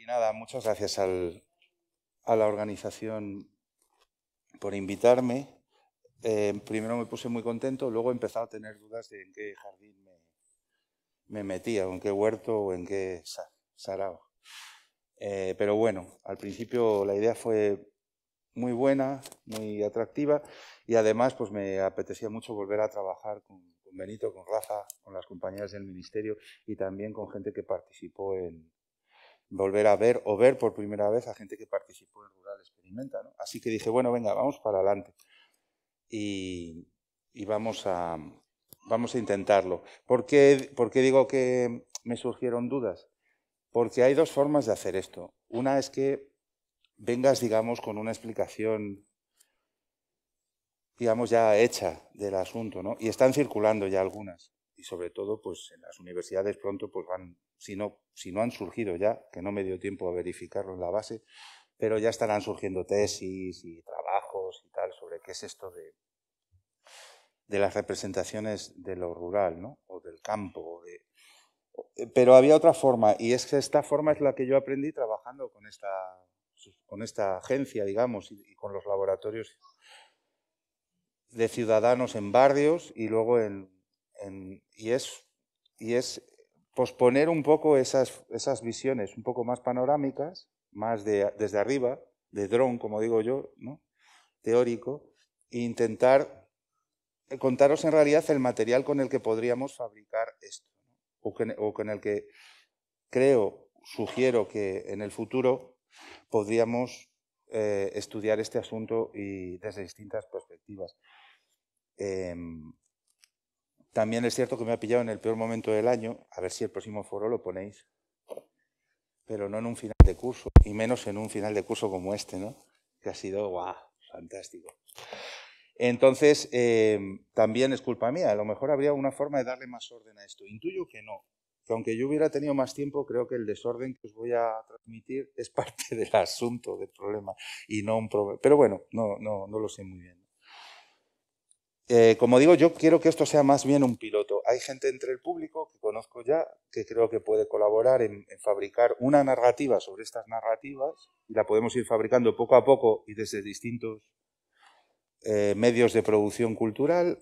nada, muchas gracias a la organización por invitarme. Primero me puse muy contento, luego he empezado a tener dudas de en qué jardín me metía, o en qué huerto o en qué sarao. Pero bueno, al principio la idea fue muy buena, muy atractiva, y además pues me apetecía mucho volver a trabajar con Benito, con Rafa, con las compañeras del Ministerio y también con gente que participó en volver a ver o ver por primera vez a gente que participó en Rural Experimenta, ¿no? Así que dije, bueno, venga, vamos para adelante y vamos a intentarlo. ¿Por qué digo que me surgieron dudas? Porque hay dos formas de hacer esto. Una es que vengas, digamos, con una explicación, digamos, ya hecha del asunto, ¿no? Y están circulando ya algunas. Y sobre todo, pues en las universidades pronto pues van, si no han surgido ya, que no me dio tiempo a verificarlo en la base, pero ya estarán surgiendo tesis y trabajos y tal sobre qué es esto de las representaciones de lo rural, ¿no? O del campo. Pero había otra forma, y es que esta forma es la que yo aprendí trabajando con esta agencia, digamos, y con los laboratorios de ciudadanos en barrios y luego y es posponer un poco esas visiones un poco más panorámicas, más desde arriba, de dron, como digo yo, ¿no? Teórico, e intentar contaros en realidad el material con el que podríamos fabricar esto, ¿no? o con el que sugiero que en el futuro podríamos estudiar este asunto y desde distintas perspectivas. También es cierto que me ha pillado en el peor momento del año, a ver si el próximo foro lo ponéis, pero no en un final de curso, y menos en un final de curso como este, ¿no? Que ha sido, ¡guau!, fantástico. Entonces, también es culpa mía, a lo mejor habría una forma de darle más orden a esto. Intuyo que no, que aunque yo hubiera tenido más tiempo, creo que el desorden que os voy a transmitir es parte del asunto, del problema, y no un problema. Pero bueno, no lo sé muy bien. Como digo, yo quiero que esto sea más bien un piloto. Hay gente entre el público que conozco ya, que creo que puede colaborar en fabricar una narrativa sobre estas narrativas, y la podemos ir fabricando poco a poco y desde distintos medios de producción cultural.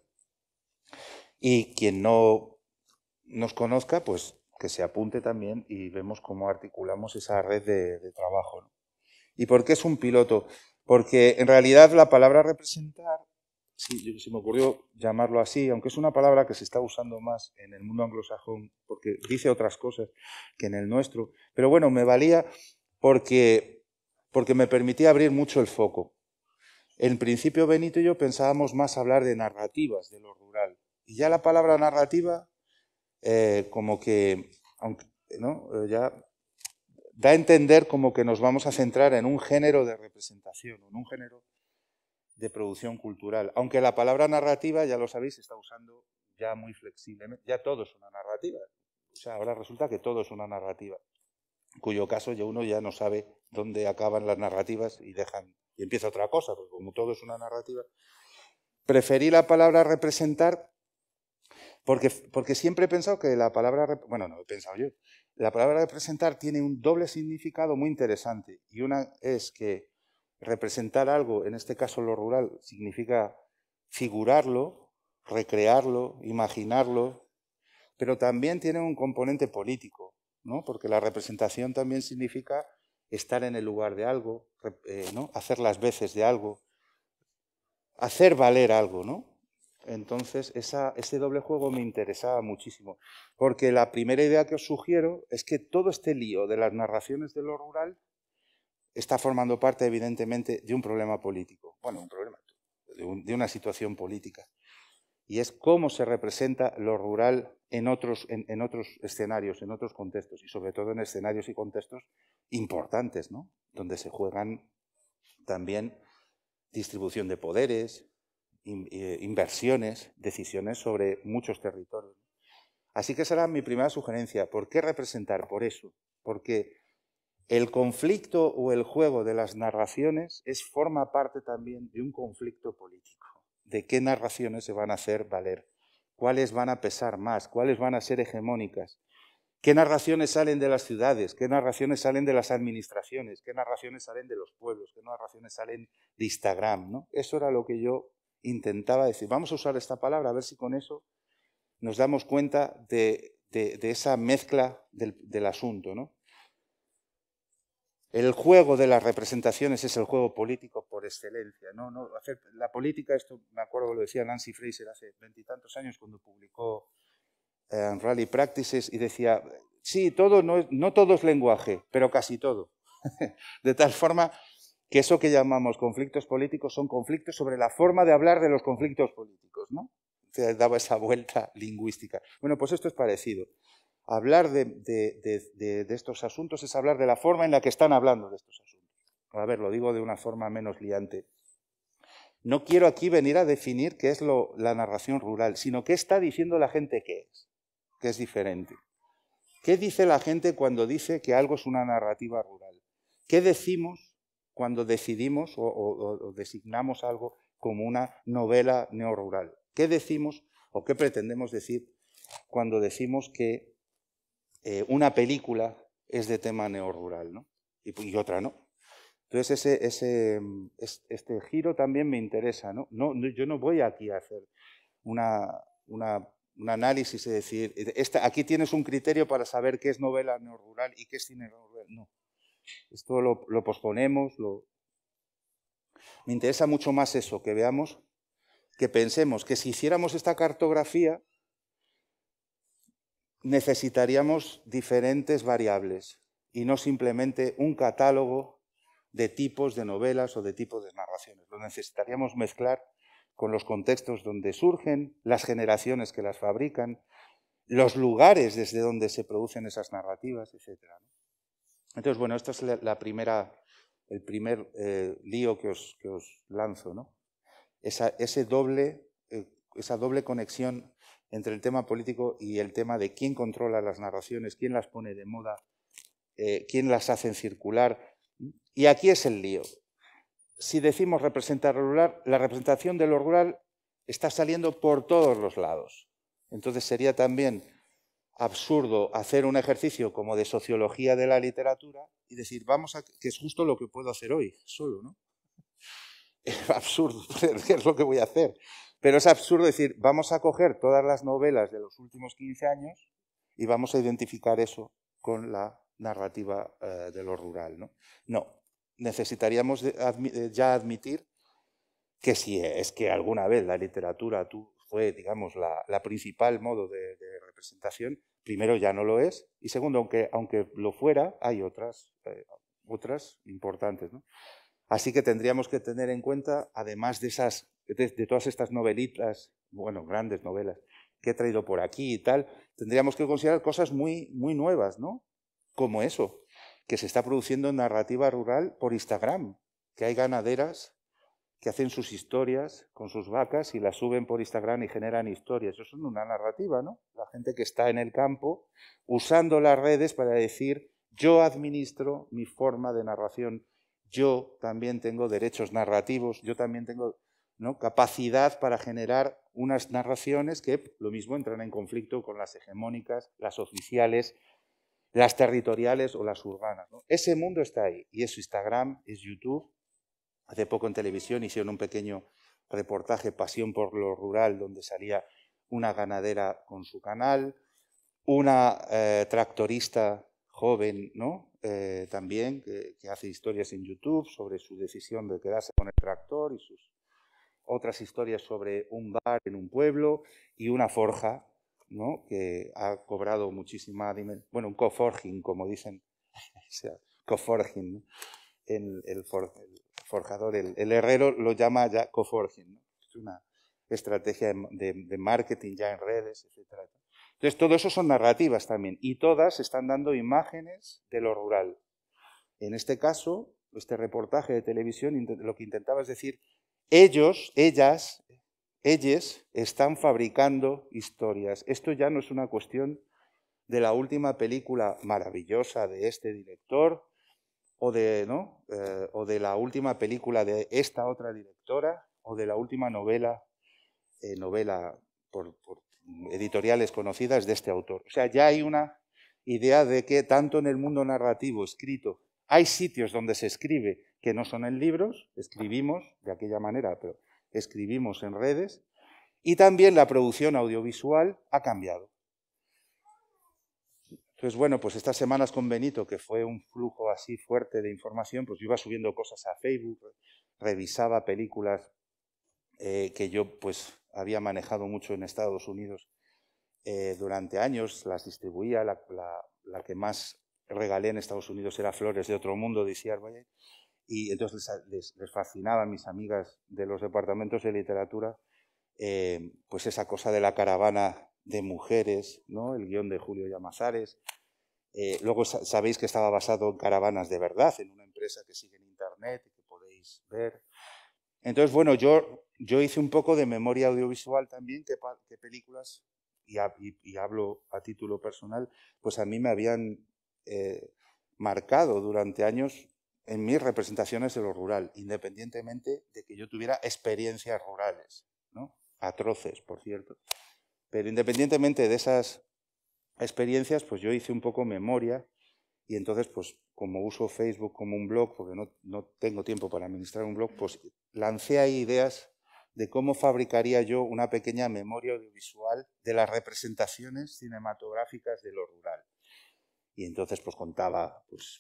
Y quien no nos conozca, pues que se apunte también y vemos cómo articulamos esa red de trabajo, ¿no? ¿Y por qué es un piloto? Porque en realidad la palabra representar, sí, se me ocurrió llamarlo así, aunque es una palabra que se está usando más en el mundo anglosajón, porque dice otras cosas que en el nuestro, pero bueno, me valía porque me permitía abrir mucho el foco. En principio, Benito y yo pensábamos más hablar de narrativas, de lo rural, y ya la palabra narrativa, como que, aunque, ¿no?, ya da a entender como que nos vamos a centrar en un género de representación, en un género de producción cultural. Aunque la palabra narrativa, ya lo sabéis, se está usando ya muy flexiblemente. Ya todo es una narrativa. O sea, ahora resulta que todo es una narrativa, en cuyo caso ya uno ya no sabe dónde acaban las narrativas y empieza otra cosa, porque como todo es una narrativa. Preferí la palabra representar porque siempre he pensado que la palabra, bueno, no he pensado yo, la palabra representar tiene un doble significado muy interesante. Y una es que representar algo, en este caso lo rural, significa figurarlo, recrearlo, imaginarlo, pero también tiene un componente político, ¿no? Porque la representación también significa estar en el lugar de algo, ¿no? Hacer las veces de algo, hacer valer algo, ¿no? Entonces, ese doble juego me interesaba muchísimo, porque la primera idea que os sugiero es que todo este lío de las narraciones de lo rural está formando parte, evidentemente, de un problema político. Bueno, un problema, de una situación política. Y es cómo se representa lo rural en otros escenarios, en otros contextos, y sobre todo en escenarios y contextos importantes, ¿no? Donde se juegan también distribución de poderes, inversiones, decisiones sobre muchos territorios. Así que esa era mi primera sugerencia. ¿Por qué representar? Por eso. Porque el conflicto o el juego de las narraciones forma parte también de un conflicto político. ¿De qué narraciones se van a hacer valer? ¿Cuáles van a pesar más? ¿Cuáles van a ser hegemónicas? ¿Qué narraciones salen de las ciudades? ¿Qué narraciones salen de las administraciones? ¿Qué narraciones salen de los pueblos? ¿Qué narraciones salen de Instagram, ¿no? Eso era lo que yo intentaba decir. Vamos a usar esta palabra, a ver si con eso nos damos cuenta de esa mezcla del asunto, ¿no? El juego de las representaciones es el juego político por excelencia, ¿no? Hacer la política, esto me acuerdo que lo decía Nancy Fraser hace 20 y tantos años cuando publicó Rally Practices y decía, sí, no todo es lenguaje, pero casi todo. De tal forma que eso que llamamos conflictos políticos son conflictos sobre la forma de hablar de los conflictos políticos, ¿no? Se daba esa vuelta lingüística. Bueno, pues esto es parecido. Hablar de estos asuntos es hablar de la forma en la que están hablando de estos asuntos. A ver, lo digo de una forma menos liante. No quiero aquí venir a definir qué es la narración rural, sino qué está diciendo la gente que es diferente. ¿Qué dice la gente cuando dice que algo es una narrativa rural? ¿Qué decimos cuando decidimos o designamos algo como una novela neorrural? ¿Qué decimos o qué pretendemos decir cuando decimos que una película es de tema neorrural, ¿no? y otra no? Entonces este giro también me interesa, ¿no? Yo no voy aquí a hacer un análisis y decir, aquí tienes un criterio para saber qué es novela neorrural y qué es cine neorrural. No, esto lo posponemos. Me interesa mucho más eso, que veamos, que pensemos que si hiciéramos esta cartografía necesitaríamos diferentes variables y no simplemente un catálogo de tipos de novelas o de tipos de narraciones. Lo necesitaríamos mezclar con los contextos donde surgen, las generaciones que las fabrican, los lugares desde donde se producen esas narrativas, etc. Entonces, bueno, esto es el primer lío que os lanzo, ¿no? Esa doble conexión entre el tema político y el tema de quién controla las narraciones, quién las pone de moda, quién las hace circular. Y aquí es el lío. Si decimos representar rural, la representación de lo rural está saliendo por todos los lados. Entonces sería también absurdo hacer un ejercicio como de sociología de la literatura y decir, que es justo lo que puedo hacer hoy, solo, ¿no? Es absurdo, ¿qué es lo que voy a hacer? Pero es absurdo decir, vamos a coger todas las novelas de los últimos 15 años y vamos a identificar eso con la narrativa de lo rural, ¿no? No, necesitaríamos ya admitir que si es que alguna vez la literatura fue, digamos, la principal modo de representación, primero ya no lo es, y segundo, aunque lo fuera, hay otras importantes, ¿no? Así que tendríamos que tener en cuenta, además de todas estas novelitas, bueno, grandes novelas que he traído por aquí y tal, tendríamos que considerar cosas muy, muy nuevas, ¿no? Como eso, que se está produciendo narrativa rural por Instagram, que hay ganaderas que hacen sus historias con sus vacas y las suben por Instagram y generan historias. Eso es una narrativa, ¿no? La gente que está en el campo usando las redes para decir, yo administro mi forma de narración, yo también tengo derechos narrativos, yo también tengo, ¿no?, capacidad para generar unas narraciones que, lo mismo, entran en conflicto con las hegemónicas, las oficiales, las territoriales o las urbanas, ¿no? Ese mundo está ahí, y es Instagram, es YouTube. Hace poco en televisión hicieron un pequeño reportaje, Pasión por lo Rural, donde salía una ganadera con su canal, una tractorista joven, ¿no? También, que hace historias en YouTube sobre su decisión de quedarse con el tractor y sus otras historias sobre un bar en un pueblo y una forja, ¿no?, que ha cobrado muchísima dimensión. Bueno, un coforging, como dicen, o sea, coforging, ¿no? El forjador, el herrero lo llama ya coforging, ¿no? Es una estrategia de marketing ya en redes, etc. Entonces, todo eso son narrativas también, y todas están dando imágenes de lo rural. En este caso, este reportaje de televisión lo que intentaba es decir, ellos están fabricando historias. Esto ya no es una cuestión de la última película maravillosa de este director o de la última película de esta otra directora o de la última novela por editoriales conocidas de este autor. O sea, ya hay una idea de que tanto en el mundo narrativo escrito hay sitios donde se escribe que no son en libros, escribimos de aquella manera, pero escribimos en redes, y también la producción audiovisual ha cambiado. Entonces, bueno, pues estas semanas con Benito, que fue un flujo así fuerte de información, pues yo iba subiendo cosas a Facebook, revisaba películas que yo pues había manejado mucho en Estados Unidos durante años, las distribuía, la que más regalé en Estados Unidos era Flores de Otro Mundo de Isiar Valle, y entonces les fascinaba a mis amigas de los departamentos de literatura pues esa cosa de la caravana de mujeres, ¿no? El guión de Julio Llamazares. Luego sabéis que estaba basado en caravanas de verdad, en una empresa que sigue en internet y que podéis ver. Entonces, bueno, yo hice un poco de memoria audiovisual también, que películas, y hablo a título personal, pues a mí me habían marcado durante años en mis representaciones de lo rural, independientemente de que yo tuviera experiencias rurales, ¿no? Atroces, por cierto. Pero independientemente de esas experiencias, pues yo hice un poco memoria y entonces, pues como uso Facebook como un blog, porque no tengo tiempo para administrar un blog, pues lancé ahí ideas de cómo fabricaría yo una pequeña memoria audiovisual de las representaciones cinematográficas de lo rural. Y entonces pues contaba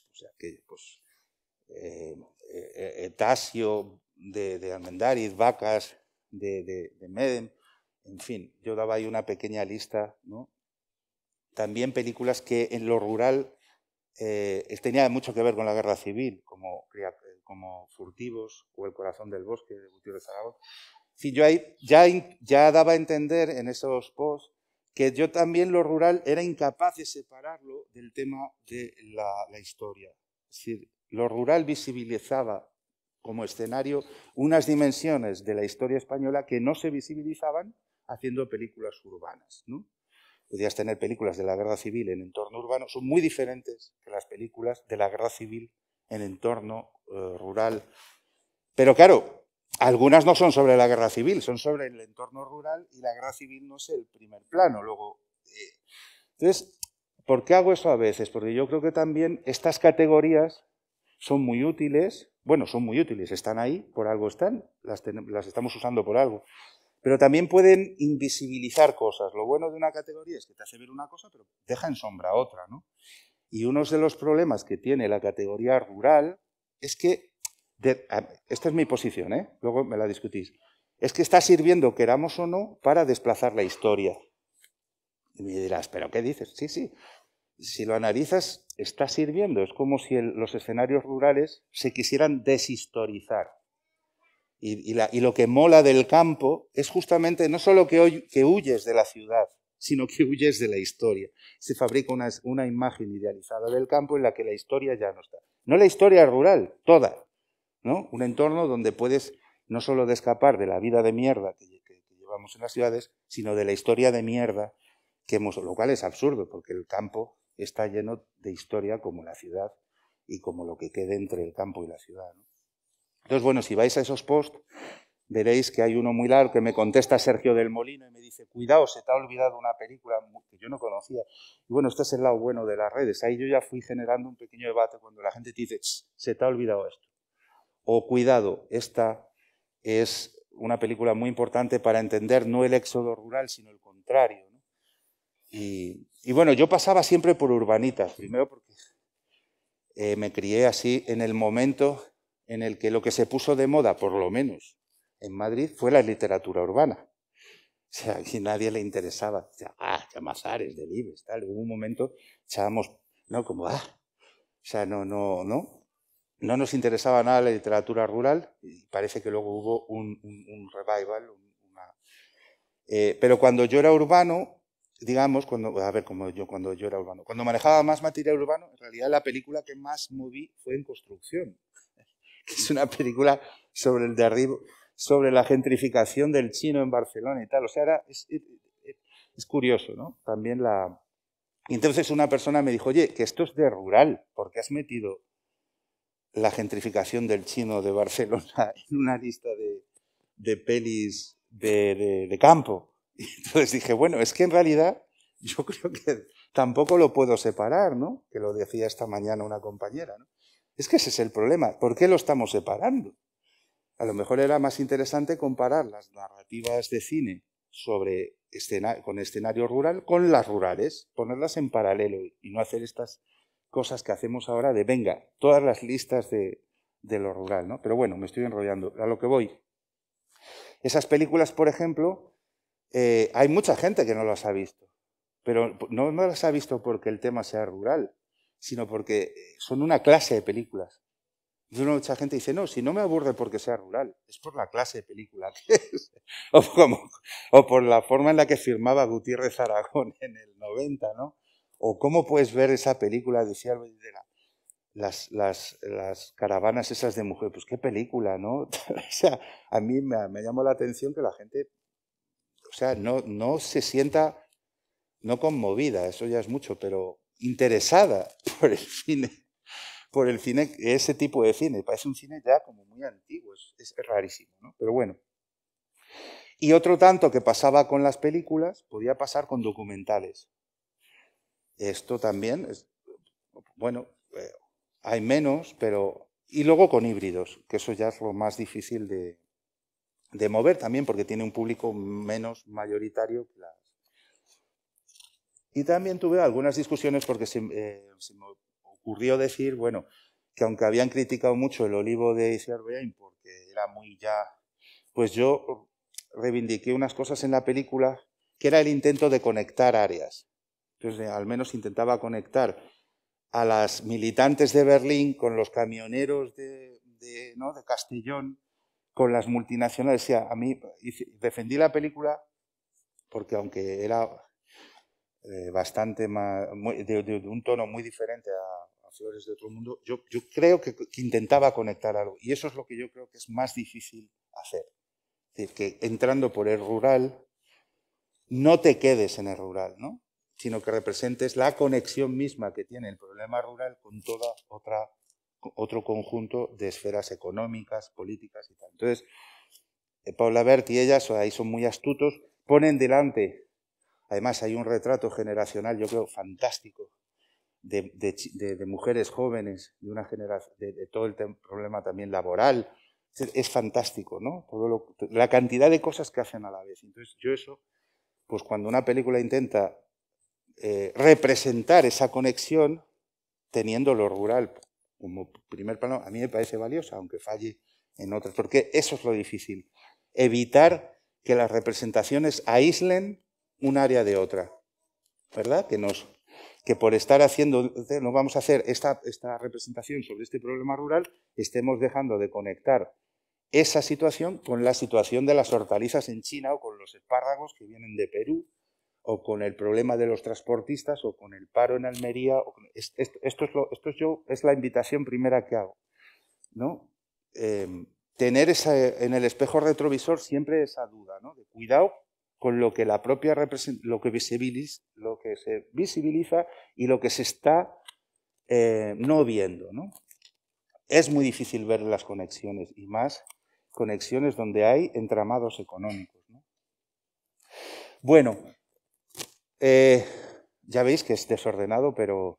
Tasio de Armendáriz, Vacas de Medem, en fin, yo daba ahí una pequeña lista, ¿no? También películas que en lo rural tenía mucho que ver con la guerra civil, como Furtivos o El corazón del bosque de Gutiérrez Zaragoza. En fin, yo ahí ya daba a entender en esos posts que yo también lo rural era incapaz de separarlo del tema de la historia. Es decir, lo rural visibilizaba como escenario unas dimensiones de la historia española que no se visibilizaban haciendo películas urbanas, ¿no? Podías tener películas de la guerra civil en entorno urbano, son muy diferentes que las películas de la guerra civil en entorno rural. Pero claro, algunas no son sobre la guerra civil, son sobre el entorno rural y la guerra civil no es el primer plano. Luego, entonces, ¿por qué hago eso a veces? Porque yo creo que también estas categorías son muy útiles. Bueno, son muy útiles, están ahí, por algo están, las estamos usando por algo. Pero también pueden invisibilizar cosas. Lo bueno de una categoría es que te hace ver una cosa, pero deja en sombra otra, ¿no? Y uno de los problemas que tiene la categoría rural es que, esta es mi posición, luego me la discutís, es que está sirviendo, queramos o no, para desplazar la historia. Y me dirás, ¿pero qué dices? Sí, sí. Si lo analizas, está sirviendo. Es como si los escenarios rurales se quisieran deshistorizar. Y lo que mola del campo es justamente no solo que huyes de la ciudad, sino que huyes de la historia. Se fabrica una imagen idealizada del campo en la que la historia ya no está. No la historia rural, toda, ¿no? Un entorno donde puedes no solo de escapar de la vida de mierda que llevamos en las ciudades, sino de la historia de mierda que hemos, lo cual es absurdo, porque el campo está lleno de historia como la ciudad y como lo que quede entre el campo y la ciudad, ¿no? Entonces, bueno, si vais a esos posts, veréis que hay uno muy largo que me contesta Sergio del Molino y me dice, cuidado, se te ha olvidado una película que yo no conocía. Y bueno, este es el lado bueno de las redes. Ahí yo ya fui generando un pequeño debate cuando la gente te dice, se te ha olvidado esto. O cuidado, esta es una película muy importante para entender no el éxodo rural, sino el contrario, ¿no? Y bueno, yo pasaba siempre por urbanitas, primero porque me crié así en el momento en el que lo que se puso de moda, por lo menos en Madrid, fue la literatura urbana. O sea, aquí nadie le interesaba. O sea, Llamazares, Delibes, tal. Hubo un momento, echábamos, ¿no? Como, o sea, no nos interesaba nada la literatura rural y parece que luego hubo un revival. Pero cuando yo era urbano, digamos, cuando yo era urbano, cuando manejaba más material urbano, en realidad la película que más moví fue En construcción, que es una película sobre el derribo, sobre la gentrificación del chino en Barcelona y tal. O sea, es curioso, ¿no? También Y entonces una persona me dijo, oye, que esto es de rural, porque has metido la gentrificación del chino de Barcelona en una lista de pelis de campo. Y entonces dije, bueno, es que en realidad yo creo que tampoco lo puedo separar, ¿no? Que lo decía esta mañana una compañera, ¿no? Es que ese es el problema. ¿Por qué lo estamos separando? A lo mejor era más interesante comparar las narrativas de cine con escenario rural con las rurales, ponerlas en paralelo y no hacer estas cosas que hacemos ahora de, venga, todas las listas de lo rural, ¿no? Pero bueno, me estoy enrollando. A lo que voy. Esas películas, por ejemplo, hay mucha gente que no las ha visto, pero no las ha visto porque el tema sea rural, sino porque son una clase de películas. Y mucha gente dice, no, si no me aburre porque sea rural, es por la clase de película que es. O por la forma en la que firmaba Gutiérrez Aragón en el 90, ¿no? O cómo puedes ver esa película, decía Albert las caravanas esas de mujer, pues qué película, ¿no? O sea, a mí me llamó la atención que la gente, o sea, no se sienta, no conmovida, eso ya es mucho, pero interesada por el cine, ese tipo de cine. Parece un cine ya como muy antiguo, es rarísimo, ¿no? Pero bueno. Y otro tanto que pasaba con las películas, podía pasar con documentales. Esto también, bueno, hay menos, pero... Y luego con híbridos, que eso ya es lo más difícil de mover también, porque tiene un público menos mayoritario que las... Y también tuve algunas discusiones porque se me ocurrió decir, bueno, que aunque habían criticado mucho el Olivo de Itziar Beain porque era muy ya... Pues yo reivindiqué unas cosas en la película que era el intento de conectar áreas. Entonces, al menos intentaba conectar a las militantes de Berlín con los camioneros ¿no? de Castellón, con las multinacionales. O sea, a mí defendí la película porque aunque era bastante más, de un tono muy diferente a Flores de otro mundo, yo creo que intentaba conectar algo. Y eso es lo que yo creo que es más difícil hacer. Es decir, que entrando por el rural, no te quedes en el rural, ¿no? Sino que representes la conexión misma que tiene el problema rural con toda otro conjunto de esferas económicas, políticas y tal. Entonces, Paula Bert y ellas ahí son muy astutos, ponen delante, además hay un retrato generacional, yo creo, fantástico, de mujeres jóvenes, de una generación, de todo el problema también laboral. Es fantástico, ¿no? La cantidad de cosas que hacen a la vez. Entonces, yo eso, pues cuando una película intenta representar esa conexión, teniendo lo rural como primer plano, a mí me parece valiosa, aunque falle en otras, porque eso es lo difícil, evitar que las representaciones aíslen un área de otra, ¿verdad? Que por estar haciendo, no vamos a hacer esta representación sobre este problema rural, estemos dejando de conectar esa situación con la situación de las hortalizas en China o con los espárragos que vienen de Perú, o con el problema de los transportistas, o con el paro en Almería. Esto es la invitación primera que hago, ¿no? Tener en el espejo retrovisor siempre esa duda, ¿no? De cuidado con lo que la propia lo que se visibiliza y lo que se está no viendo, ¿no? Es muy difícil ver las conexiones, y más conexiones donde hay entramados económicos, ¿no? Bueno, ya veis que es desordenado, pero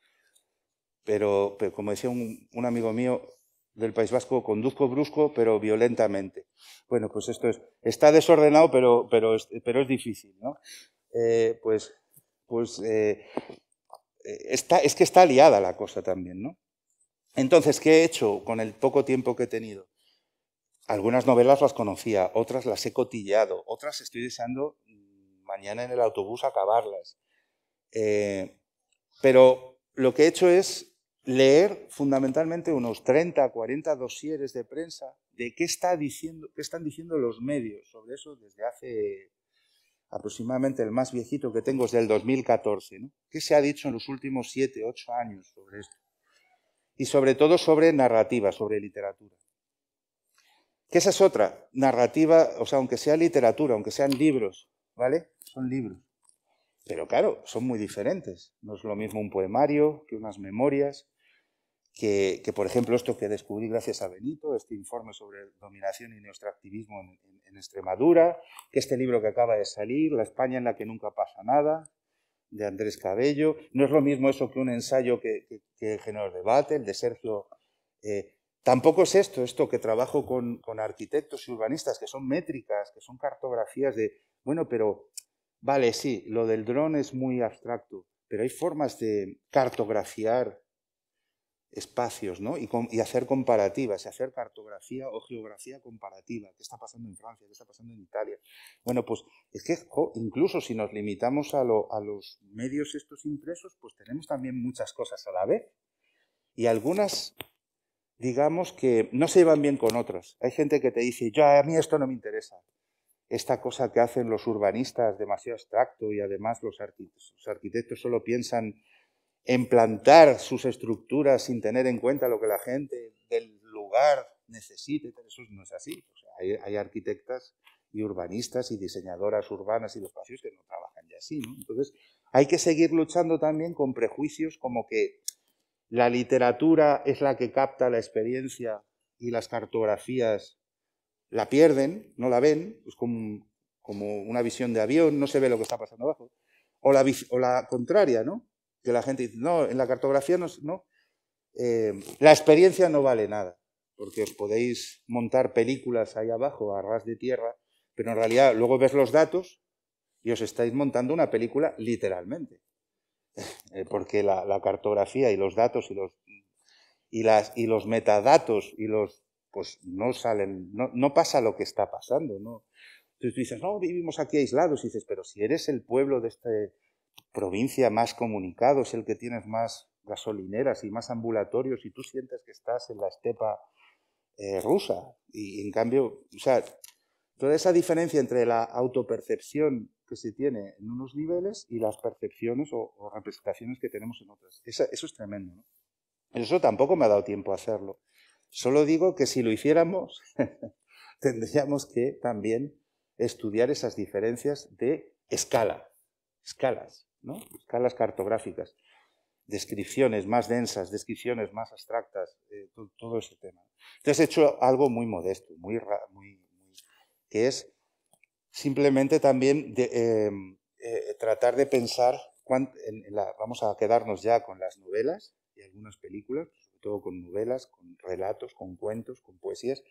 como decía un amigo mío del País Vasco, conduzco brusco, pero violentamente. Bueno, pues esto está desordenado, pero es difícil, ¿no? Es que está liada la cosa también, ¿no? Entonces, ¿qué he hecho con el poco tiempo que he tenido? Algunas novelas las conocía, otras las he cotilleado, otras estoy deseando mañana en el autobús acabarlas. Pero lo que he hecho es leer fundamentalmente unos 30, 40 dosieres de prensa de qué están diciendo los medios sobre eso desde hace aproximadamente, el más viejito que tengo es del 2014, ¿no? ¿Qué se ha dicho en los últimos 7, 8 años sobre esto? Y sobre todo sobre narrativa, sobre literatura. Que esa es otra, narrativa, o sea, aunque sea literatura, aunque sean libros, ¿vale? Son libros. Pero claro, son muy diferentes. No es lo mismo un poemario que unas memorias, que por ejemplo, esto que descubrí gracias a Benito, este informe sobre dominación y neoextractivismo en Extremadura, que este libro que acaba de salir, La España en la que nunca pasa nada, de Andrés Cabello. No es lo mismo eso que un ensayo que Género Debate, el de Sergio. Tampoco es esto que trabajo con arquitectos y urbanistas, que son métricas, que son cartografías de, bueno, pero, vale, sí, lo del dron es muy abstracto, pero hay formas de cartografiar espacios, ¿no? Y hacer comparativas, y hacer cartografía o geografía comparativa. ¿Qué está pasando en Francia? ¿Qué está pasando en Italia? Bueno, pues es que incluso si nos limitamos a los medios estos impresos, pues tenemos también muchas cosas a la vez. Y algunas, digamos que no se llevan bien con otras. Hay gente que te dice, ya, a mí esto no me interesa. Esta cosa que hacen los urbanistas, demasiado abstracto, y además los arquitectos solo piensan en plantar sus estructuras sin tener en cuenta lo que la gente del lugar necesite. Eso no es así. O sea, hay arquitectas y urbanistas y diseñadoras urbanas y de espacios que no trabajan ya así, ¿no? Entonces, hay que seguir luchando también con prejuicios como que la literatura es la que capta la experiencia y las cartografías la pierden, no la ven, es como una visión de avión, no se ve lo que está pasando abajo. O la contraria, ¿no? Que la gente dice, no, en la cartografía no, la experiencia no vale nada, porque os podéis montar películas ahí abajo a ras de tierra, pero en realidad luego ves los datos y os estáis montando una película literalmente. Porque la cartografía y los datos y los metadatos pues no salen, no pasa lo que está pasando, ¿no? Entonces tú dices, no, vivimos aquí aislados, y dices, pero si eres el pueblo de esta provincia más comunicado, es el que tienes más gasolineras y más ambulatorios, y tú sientes que estás en la estepa rusa, y en cambio, o sea, toda esa diferencia entre la autopercepción que se tiene en unos niveles y las percepciones o representaciones que tenemos en otras. Eso es tremendo, ¿no? Eso tampoco me ha dado tiempo a hacerlo. Solo digo que si lo hiciéramos, tendríamos que también estudiar esas diferencias de escalas, ¿no? Escalas cartográficas, descripciones más densas, descripciones más abstractas, todo ese tema. Entonces he hecho algo muy modesto, que es simplemente también tratar de pensar, vamos a quedarnos ya con las novelas y algunas películas, sobre todo con novelas, con relatos, con cuentos, con poesías,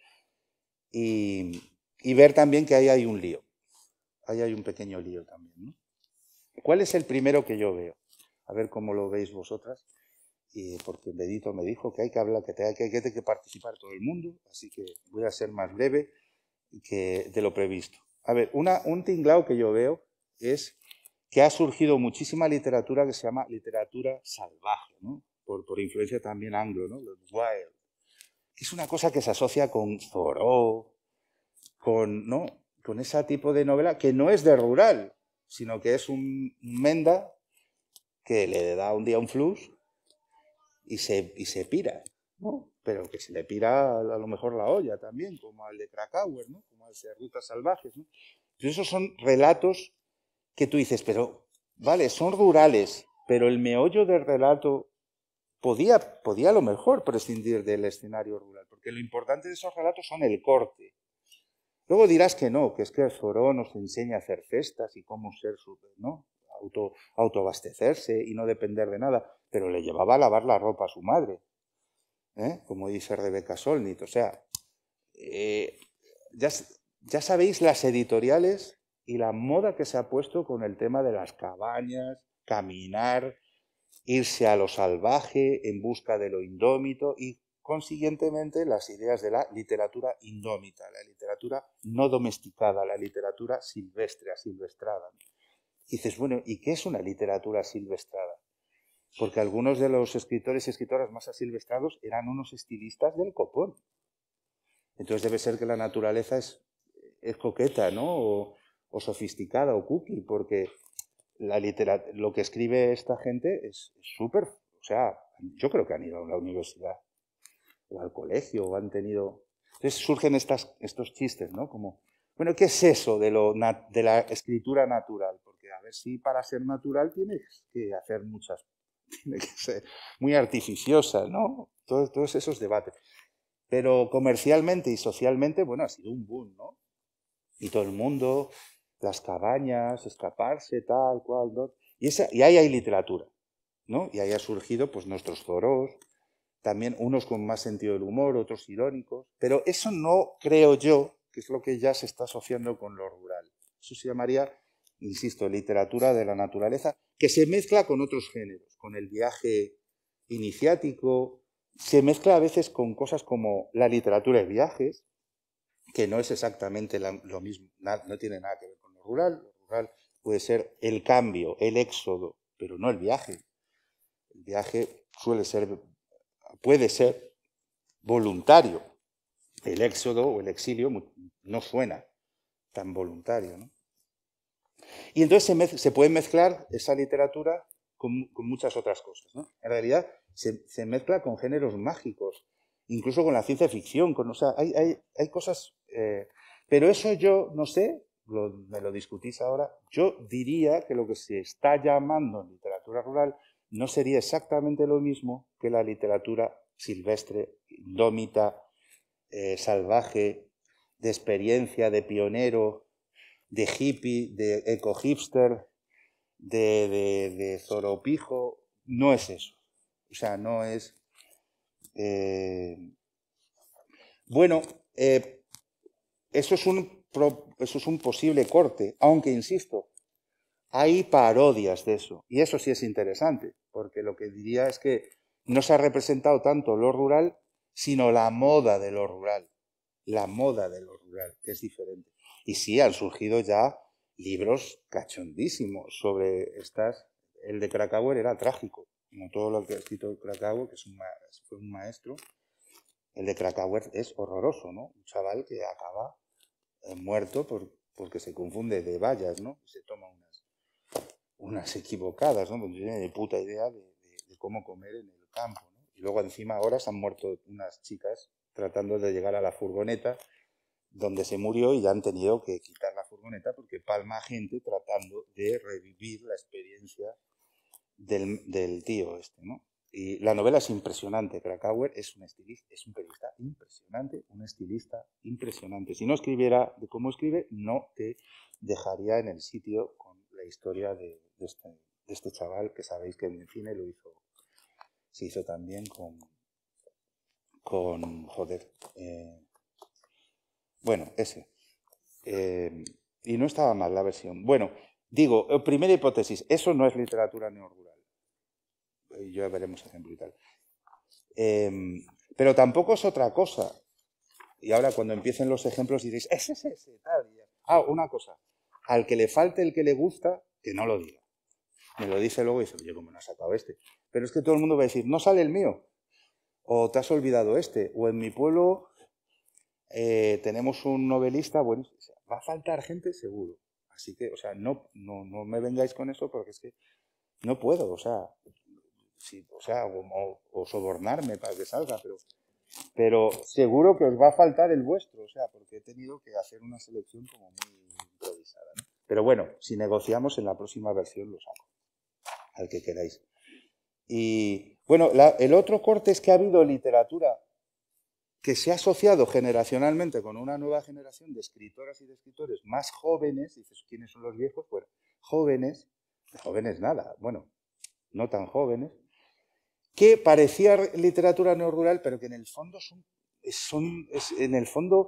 y ver también que ahí hay un lío, ahí hay un pequeño lío también, ¿no? ¿Cuál es el primero que yo veo? A ver cómo lo veis vosotras, porque Benito me dijo que hay que hablar, que hay que participar todo el mundo, así que voy a ser más breve de lo previsto. A ver, un tinglao que yo veo es que ha surgido muchísima literatura que se llama literatura salvaje, ¿no? Por influencia también anglo, ¿no? Los wild. Que es una cosa que se asocia con Thoreau, ¿no? Con ese tipo de novela que no es de rural, sino que es un menda que le da un día un flux y se pira, ¿no? Pero que se le pira a lo mejor la olla también, como al de Krakauer, ¿no? Como al de Rutas Salvajes, ¿no? Entonces esos son relatos que tú dices, pero, vale, son rurales, pero el meollo del relato podía a lo mejor prescindir del escenario rural, porque lo importante de esos relatos son el corte. Luego dirás que no, que es que Thoreau nos enseña a hacer cestas y cómo ser, ¿no? Autoabastecerse y no depender de nada, pero le llevaba a lavar la ropa a su madre, como dice Rebecca Solnit. O sea, ya sabéis las editoriales y la moda que se ha puesto con el tema de las cabañas, caminar, irse a lo salvaje en busca de lo indómito y, consiguientemente, las ideas de la literatura indómita, la literatura no domesticada, la literatura silvestre, asilvestrada. Y dices, bueno, ¿y qué es una literatura asilvestrada? Porque algunos de los escritores y escritoras más asilvestrados eran unos estilistas del copón. Entonces debe ser que la naturaleza es coqueta, ¿no? O sofisticada, o cookie, porque lo que escribe esta gente es súper... O sea, yo creo que han ido a la universidad o al colegio o han tenido... Entonces surgen estos chistes, ¿no? Como, bueno, ¿qué es eso de la escritura natural? Porque a ver si para ser natural tienes que hacer muchas... Tiene que ser muy artificiosa, ¿no? Todos esos debates. Pero comercialmente y socialmente, bueno, ha sido un boom, ¿no? Y todo el mundo, las cabañas, escaparse, tal, cual, ¿no? Y ahí hay literatura, ¿no? Y ahí ha surgido pues nuestros Thoreaus, también unos con más sentido del humor, otros irónicos, pero eso no creo yo que es lo que ya se está asociando con lo rural. Eso se llamaría, insisto, literatura de la naturaleza, que se mezcla con otros géneros, con el viaje iniciático, se mezcla a veces con cosas como la literatura de viajes, que no es exactamente lo mismo, no tiene nada que ver con lo rural. Lo rural puede ser el cambio, el éxodo, pero no el viaje. El viaje puede ser voluntario. El éxodo o el exilio no suena tan voluntario, ¿no? Y entonces se puede mezclar esa literatura con muchas otras cosas, ¿no? En realidad se mezcla con géneros mágicos, incluso con la ciencia ficción, o sea, hay cosas... pero eso yo no sé, me lo discutís ahora, yo diría que lo que se está llamando literatura rural no sería exactamente lo mismo que la literatura silvestre, indómita, salvaje, de experiencia, de pionero, de hippie, de eco-hipster, de zoropijo. No es eso. O sea, no es... bueno, eso es un posible corte, aunque, insisto, hay parodias de eso. Y eso sí es interesante, porque lo que diría es que no se ha representado tanto lo rural, sino la moda de lo rural. La moda de lo rural, que es diferente. Y sí, han surgido ya libros cachondísimos sobre estas. El de Krakauer era trágico, como todo lo que ha escrito Krakauer, que fue un maestro. El de Krakauer es horroroso, ¿no? Un chaval que acaba muerto porque se confunde de vallas, ¿no? Y se toma unas equivocadas, ¿no? Porque no tiene ni puta idea de cómo comer en el campo, ¿no? Y luego encima ahora se han muerto unas chicas tratando de llegar a la furgoneta donde se murió y ya han tenido que quitar la furgoneta porque palma gente tratando de revivir la experiencia del tío este, ¿no? Y la novela es impresionante. Krakauer es un periodista impresionante, un estilista impresionante. Si no escribiera de cómo escribe, no te dejaría en el sitio con la historia de este chaval, que sabéis que en el cine se hizo también joder, bueno, ese. Y no estaba mal la versión. Bueno, digo, primera hipótesis, eso no es literatura neorrural. Y ya veremos ejemplo y tal. Pero tampoco es otra cosa. Y ahora cuando empiecen los ejemplos diréis, ese, tal. Una cosa. Al que le falte el que le gusta, que no lo diga. Me lo dice luego y dice, oye, ¿cómo no has sacado este? Pero es que todo el mundo va a decir, no sale el mío. O te has olvidado este. O en mi pueblo tenemos un novelista, bueno, va a faltar gente seguro. Así que, o sea, no me vengáis con eso porque es que no puedo, o sea, o sobornarme para que salga, pero seguro que os va a faltar el vuestro, o sea, porque he tenido que hacer una selección como muy improvisada, ¿no? Pero bueno, si negociamos en la próxima versión lo saco, al que queráis. Y bueno, el otro corte es que ha habido literatura que se ha asociado generacionalmente con una nueva generación de escritoras y de escritores más jóvenes. Dices, ¿quiénes son los viejos? Bueno, jóvenes nada, bueno, no tan jóvenes, que parecía literatura neorrural, pero que en el fondo en el fondo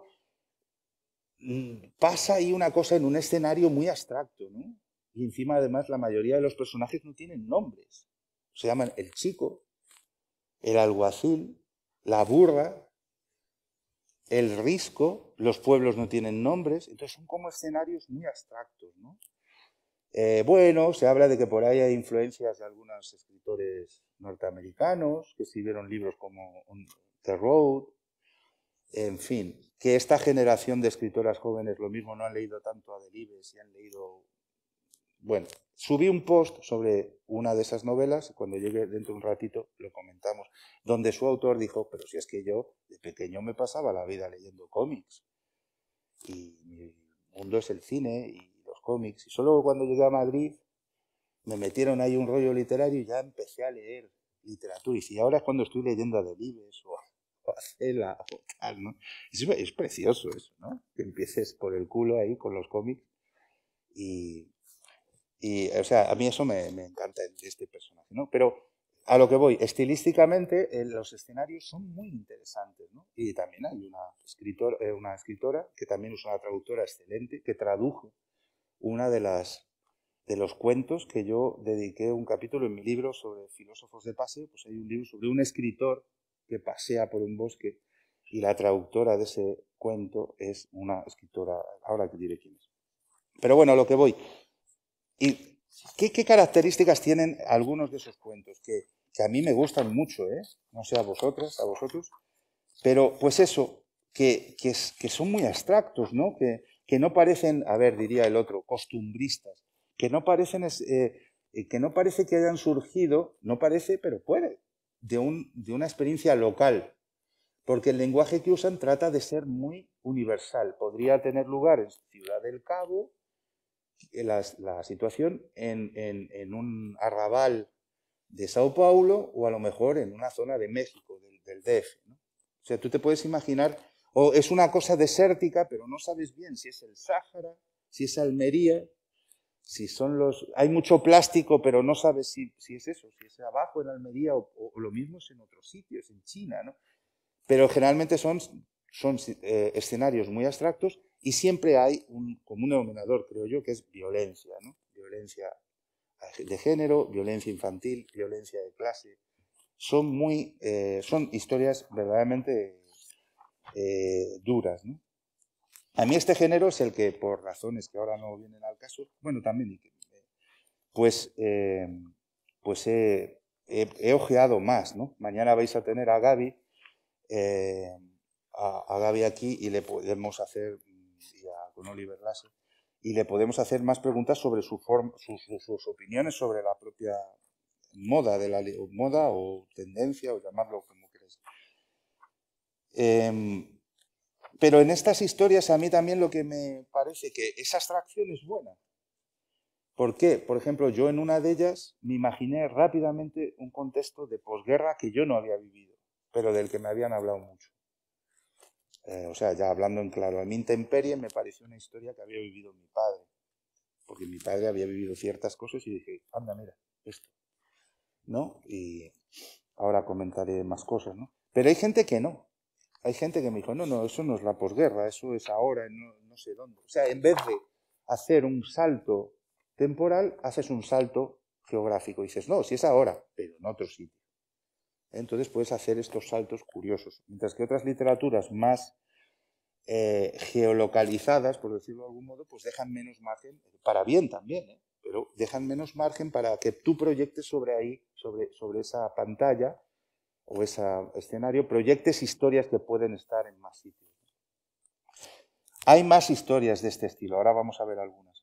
pasa ahí una cosa en un escenario muy abstracto, ¿no? Y encima, además, la mayoría de los personajes no tienen nombres. Se llaman el chico, el alguacil, la burra, el risco. Los pueblos no tienen nombres, entonces son como escenarios muy abstractos, ¿no? Bueno, se habla de que por ahí hay influencias de algunos escritores norteamericanos que escribieron libros como On the Road, en fin, que esta generación de escritoras jóvenes lo mismo no han leído tanto a Delibes y han leído... Bueno, subí un post sobre una de esas novelas, cuando llegue dentro de un ratito lo comentamos, donde su autor dijo, pero si es que yo de pequeño me pasaba la vida leyendo cómics y mi mundo es el cine y los cómics, y solo cuando llegué a Madrid me metieron ahí un rollo literario y ya empecé a leer literatura. Y ahora es cuando estoy leyendo a Delibes o a Cela o tal, ¿no? Es precioso eso, ¿no? Que empieces por el culo ahí con los cómics y Y, o sea, a mí eso me encanta de este personaje, ¿no? Pero a lo que voy, estilísticamente los escenarios son muy interesantes, ¿no? Y también hay una escritora que también es una traductora excelente, que tradujo una de los cuentos que yo dediqué un capítulo en mi libro sobre filósofos de paseo. Pues hay un libro sobre un escritor que pasea por un bosque y la traductora de ese cuento es una escritora, ahora te diré quién es. Pero bueno, a lo que voy. ¿Y qué características tienen algunos de esos cuentos? Que a mí me gustan mucho, ¿eh? No sé a vosotros, pero pues eso, que son muy abstractos, ¿no? Que no parecen, a ver, diría el otro, costumbristas, que no parecen, que no parece que hayan surgido, no parece, pero puede, de una experiencia local, porque el lenguaje que usan trata de ser muy universal. Podría tener lugar en Ciudad del Cabo, la situación en un arrabal de Sao Paulo o a lo mejor en una zona de México, del DF, ¿no? O sea, tú te puedes imaginar, o es una cosa desértica, pero no sabes bien si es el Sáhara, si es Almería, si son los... Hay mucho plástico, pero no sabes si es eso, si es abajo en Almería o lo mismo es en otros sitios, en China, ¿no? Pero generalmente son escenarios muy abstractos y siempre hay un común denominador, creo yo, que es violencia, ¿no? Violencia de género, violencia infantil, violencia de clase. Son historias verdaderamente duras, ¿no? A mí este género es el que, por razones que ahora no vienen al caso, bueno, también, pues he ojeado más, ¿no? Mañana vais a tener a Gaby, a Gaby aquí y le podemos hacer, con Oliver Lasse, y le podemos hacer más preguntas sobre sus opiniones sobre la propia moda, moda o tendencia, o llamarlo como queráis. Pero en estas historias a mí también lo que me parece que esa abstracción es buena. ¿Por qué? Por ejemplo, yo en una de ellas me imaginé rápidamente un contexto de posguerra que yo no había vivido, pero del que me habían hablado mucho. O sea, ya hablando en claro, a mí Intemperie me pareció una historia que había vivido mi padre, porque mi padre había vivido ciertas cosas y dije, anda, mira, esto, ¿no? Y ahora comentaré más cosas, ¿no? Pero hay gente que no. Hay gente que me dijo, no, eso no es la posguerra, eso es ahora, no sé dónde. O sea, en vez de hacer un salto temporal, haces un salto geográfico. Y dices, no, si es ahora, pero en otro sitio. Entonces puedes hacer estos saltos curiosos. Mientras que otras literaturas más geolocalizadas, por decirlo de algún modo, pues dejan menos margen, para bien también, pero dejan menos margen para que tú proyectes sobre ahí, sobre esa pantalla o ese escenario, proyectes historias que pueden estar en más sitios. Hay más historias de este estilo, ahora vamos a ver algunas.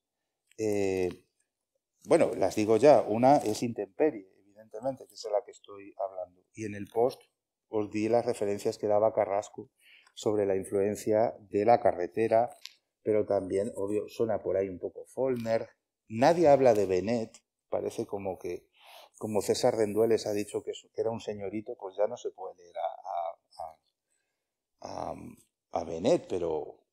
Bueno, las digo ya, una es Intemperie, evidentemente, que es de la que estoy hablando. Y en el post os di las referencias que daba Carrasco sobre la influencia de la carretera, pero también, obvio, suena por ahí un poco Follner. Nadie habla de Benet, parece como César Rendueles ha dicho que era un señorito, pues ya no se puede leer a Benet, pero,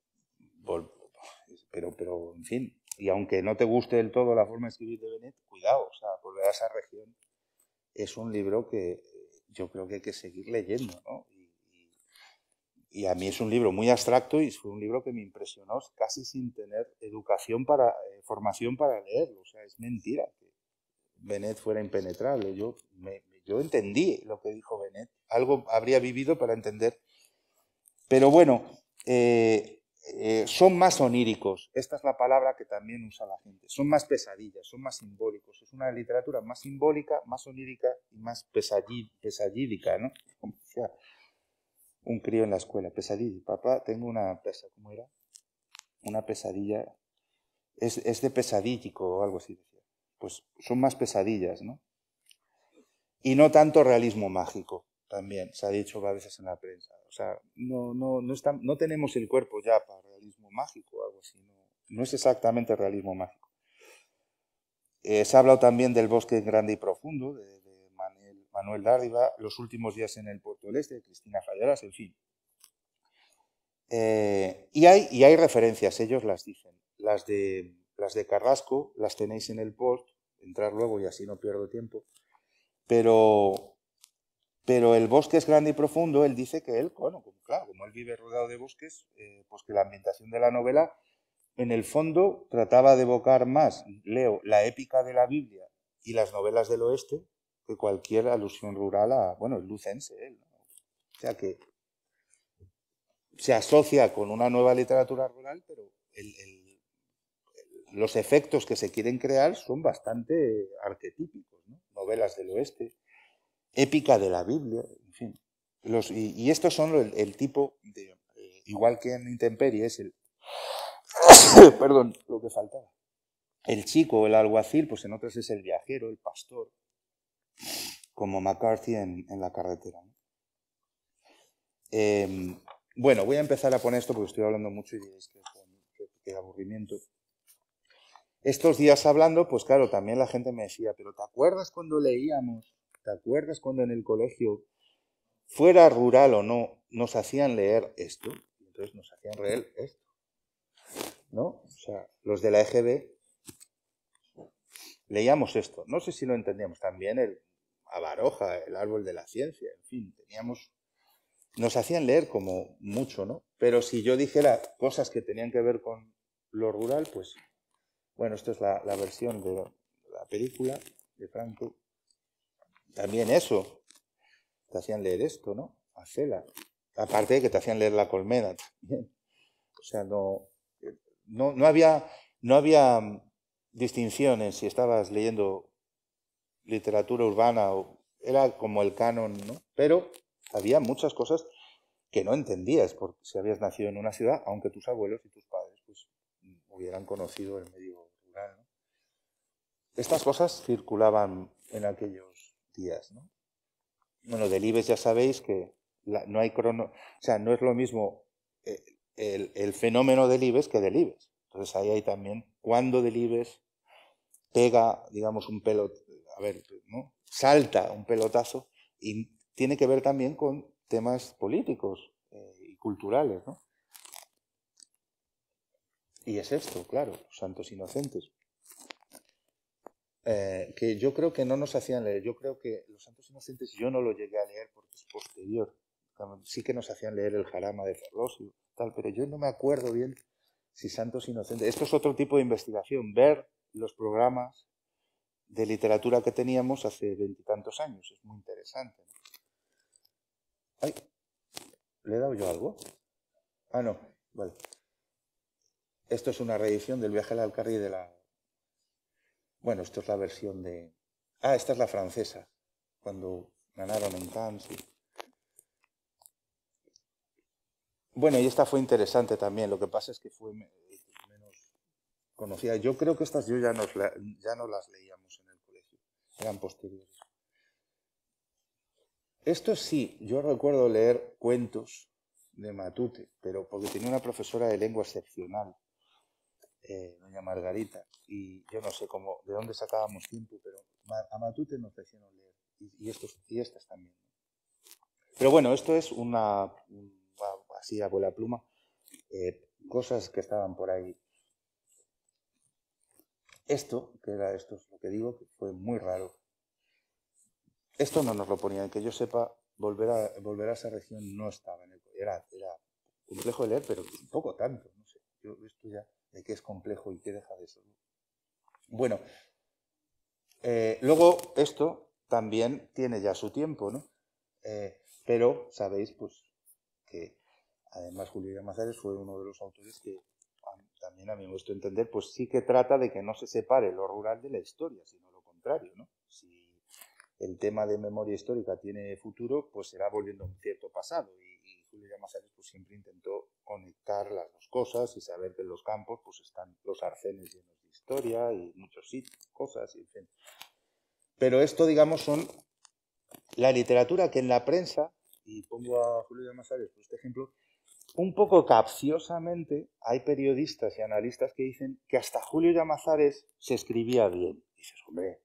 en fin, y aunque no te guste del todo la forma de escribir de Benet, cuidado, o sea, volver a esa región es un libro que yo creo que hay que seguir leyendo, ¿no? Y a mí es un libro muy abstracto y fue un libro que me impresionó casi sin tener formación para leerlo. O sea, es mentira que Benet fuera impenetrable. Yo entendí lo que dijo Benet. Algo habría vivido para entender. Pero bueno, son más oníricos. Esta es la palabra que también usa la gente. Son más pesadillas, son más simbólicos. Es una literatura más simbólica, más onírica y más pesallídica, ¿no? Como decía un crío en la escuela, pesadilla. Papá, tengo una ¿cómo era? Una pesadilla. Es de pesadítico o algo así, decía. Pues son más pesadillas, ¿no? Y no tanto realismo mágico, también, se ha dicho a veces en la prensa. O sea, no tenemos el cuerpo ya para realismo mágico o algo así. No es exactamente realismo mágico. Se ha hablado también del Bosque Grande y Profundo, de Manuel Dárriba, Los últimos días en el Puerto del Este, de Cristina Falleras, en fin. Y hay referencias, ellos las dicen. Las de las de Carrasco las tenéis en el post, entrar luego y así no pierdo tiempo. Pero el bosque es grande y profundo, él dice que él, bueno, claro, como él vive rodeado de bosques, pues que la ambientación de la novela, en el fondo, trataba de evocar más, leo, la épica de la Biblia y las novelas del oeste que cualquier alusión rural a, bueno, es lucense él, ¿no? O sea que se asocia con una nueva literatura rural, pero los efectos que se quieren crear son bastante arquetípicos, ¿no? Novelas del oeste, épica de la Biblia, en fin. Y estos son el tipo de, igual que en Intemperie es el, perdón, lo que faltaba. El chico, el alguacil, pues en otras es el viajero, el pastor, como McCarthy en La carretera, ¿no? Bueno, voy a empezar a poner esto porque estoy hablando mucho y diréis que aburrimiento. Estos días hablando, pues claro, también la gente me decía, pero ¿te acuerdas cuando leíamos? ¿Te acuerdas cuando en el colegio, fuera rural o no, nos hacían leer esto? Entonces nos hacían leer esto, ¿no? O sea, los de la EGB leíamos esto. No sé si lo entendíamos. También a Baroja, el árbol de la ciencia, en fin, nos hacían leer como mucho, ¿no? Pero si yo dijera cosas que tenían que ver con lo rural, pues, bueno, esto es la versión de la película de Franco. También eso, te hacían leer esto, ¿no? A Cela. Aparte de que te hacían leer La colmena también. O sea, no había distinciones si estabas leyendo literatura urbana o era como el canon, ¿no? Pero había muchas cosas que no entendías porque si habías nacido en una ciudad, aunque tus abuelos y tus padres pues hubieran conocido el medio rural, ¿no? Estas cosas circulaban en aquellos días, ¿no? Bueno, Delibes ya sabéis que no hay o sea, no es lo mismo el fenómeno Delibes que Delibes. Entonces ahí hay también cuando Delibes pega, digamos, un pelot, a ver, ¿no? Salta un pelotazo y tiene que ver también con temas políticos y culturales, ¿no? Y es esto, claro, los santos inocentes. Que yo creo que no nos hacían leer. Yo creo que los santos inocentes yo no lo llegué a leer porque es posterior. Sí que nos hacían leer el Jarama de Ferlosio, tal, pero yo no me acuerdo bien si santos inocentes. Esto es otro tipo de investigación, ver los programas de literatura que teníamos hace 20 y tantos años. Es muy interesante, ¿no? Ay, ¿le he dado yo algo? Ah, no, vale. Esto es una reedición del viaje al Alcarrí de la... Bueno, esto es la versión de... Ah, esta es la francesa, cuando ganaron en Cannes. Sí. Bueno, y esta fue interesante también. Lo que pasa es que fue menos conocida. Yo creo que estas yo ya no las leíamos en el colegio. Eran posteriores. Esto sí, yo recuerdo leer cuentos de Matute, pero porque tenía una profesora de lengua excepcional, doña Margarita, y yo no sé cómo, de dónde sacábamos tiempo, pero a Matute nos hicieron leer, y estas también. Pero bueno, esto es así a vuela pluma, cosas que estaban por ahí. Esto es lo que digo, que fue muy raro. Esto no nos lo ponían, que yo sepa, volver a esa región no estaba en el... Era complejo de leer, pero un poco tanto, no sé. Yo esto ya de qué es complejo y qué deja de ser. Bueno, luego esto también tiene ya su tiempo, ¿no? Pero sabéis, pues, que además Julio Llamazares fue uno de los autores que también a mi gusto entender, pues sí que trata de que no se separe lo rural de la historia, sino lo contrario, ¿no? Si el tema de memoria histórica tiene futuro, pues será volviendo a un cierto pasado. Y Julio Llamazares pues siempre intentó conectar las dos cosas y saber que en los campos pues están los arcenes llenos de historia y muchos sitios, cosas, y en fin. Pero esto, digamos, son la literatura que en la prensa, y pongo a Julio Llamazares por este ejemplo, un poco capciosamente hay periodistas y analistas que dicen que hasta Julio Llamazares se escribía bien. Y dices, hombre,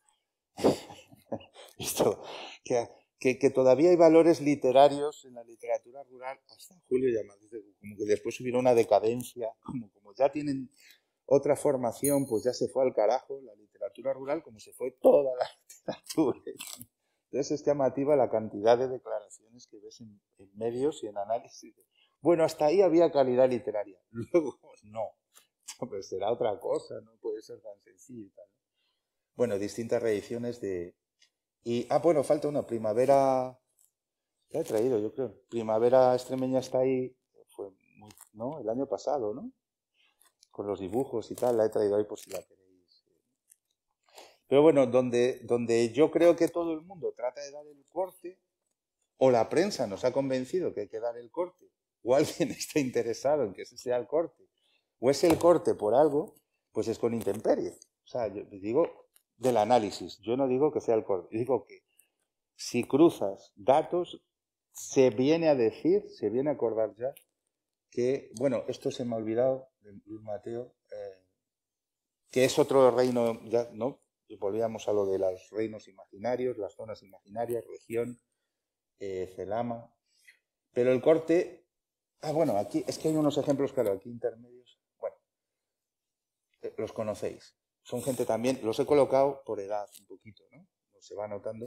esto, que todavía hay valores literarios en la literatura rural hasta Julio Llamazares, como que después hubiera una decadencia, como ya tienen otra formación, pues ya se fue al carajo, la literatura rural, como se fue toda la literatura. Entonces es llamativa la cantidad de declaraciones que ves en medios y en análisis. Bueno, hasta ahí había calidad literaria. Luego, no. Pues será otra cosa, no puede ser tan sencillo. Bueno, distintas reediciones de... Y, bueno, falta una, Primavera... La he traído, yo creo. Primavera Extremeña está ahí, fue muy, ¿no? El año pasado, ¿no? Con los dibujos y tal, la he traído ahí por si la queréis. Pero bueno, donde yo creo que todo el mundo trata de dar el corte, o la prensa nos ha convencido que hay que dar el corte, o alguien está interesado en que ese sea el corte, o es el corte por algo, pues es con intemperie. O sea, yo digo del análisis, yo no digo que sea el corte, yo digo que si cruzas datos, se viene a decir, se viene a acordar ya, que, bueno, esto se me ha olvidado, de Luis Mateo, que es otro reino, ya, ¿no? Y volvíamos a lo de los reinos imaginarios, las zonas imaginarias, región, Celama. Pero el corte, bueno, aquí es que hay unos ejemplos, claro, aquí intermedios, bueno, los conocéis. Son gente también, los he colocado por edad un poquito, ¿no? Se va notando.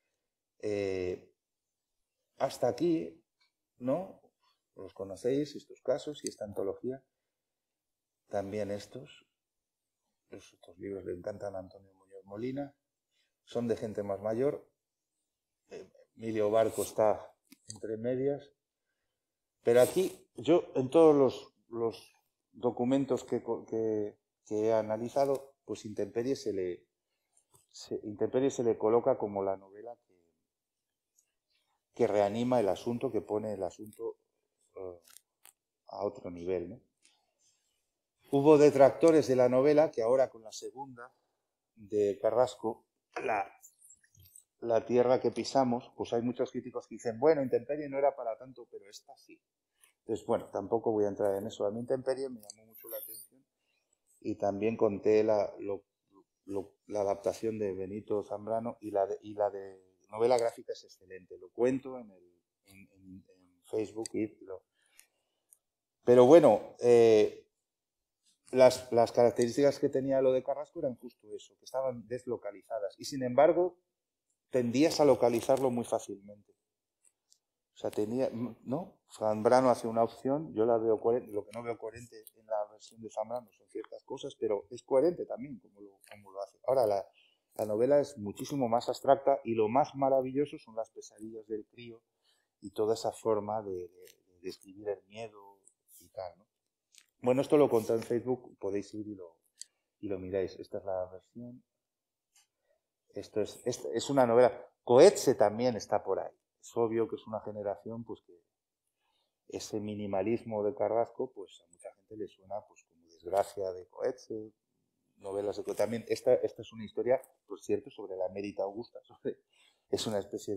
Hasta aquí, ¿no? Los conocéis, estos casos y esta antología. También estos libros le encantan a Antonio Muñoz Molina. Son de gente más mayor. Emilio Barco está entre medias. Pero aquí, yo en todos los documentos que he analizado, pues Intemperie se le coloca como la novela que reanima el asunto, que pone el asunto a otro nivel, ¿no? Hubo detractores de la novela que ahora con la segunda de Carrasco, la tierra que pisamos, pues hay muchos críticos que dicen, bueno, Intemperie no era para tanto, pero esta sí. Entonces, bueno, tampoco voy a entrar en eso. A mí Intemperie me llamó mucho la atención y también conté la adaptación de Benito Zambrano y la de novela gráfica es excelente. Lo cuento en Facebook. Pero bueno, las características que tenía lo de Carrasco eran justo eso, que estaban deslocalizadas. Y sin embargo, tendías a localizarlo muy fácilmente. O sea, ¿no? Zambrano hace una opción, yo la veo coherente, lo que no veo coherente en la versión de Zambrano son ciertas cosas, pero es coherente también como lo hace. Ahora, la novela es muchísimo más abstracta y lo más maravilloso son las pesadillas del crío y toda esa forma de describir el miedo y tal, ¿no? Bueno, esto lo conté en Facebook, podéis ir y lo miráis. Esta es la versión. Esto es una novela. Coetze también está por ahí. Es obvio que es una generación, pues que ese minimalismo de Carrasco, pues a mucha gente le suena pues como Desgracia de Coetze, novelas de Coetze. También esta es una historia, por cierto, sobre la Emérita Augusta. Es una especie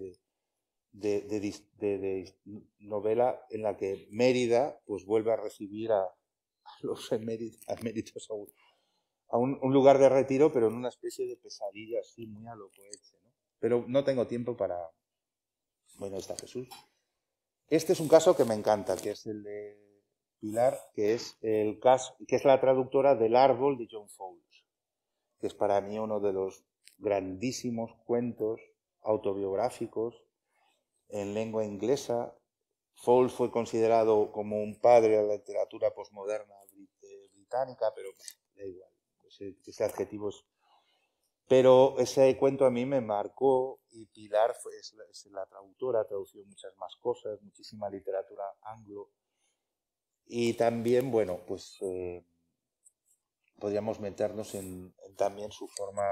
de novela en la que Mérida pues vuelve a recibir a los eméritos a un lugar de retiro, pero en una especie de pesadilla así, muy a lo Coetze, ¿no? Pero no tengo tiempo para... Bueno, está Jesús. Este es un caso que me encanta, que es el de Pilar, que es el caso, que es la traductora del Árbol de John Fowles, que es para mí uno de los grandísimos cuentos autobiográficos en lengua inglesa. Fowles fue considerado como un padre de la literatura posmoderna británica, pero da igual, ese adjetivo es... Pero ese cuento a mí me marcó y Pilar es la traductora, ha traducido muchas más cosas, muchísima literatura anglo. Y también, bueno, pues podríamos meternos en también su forma,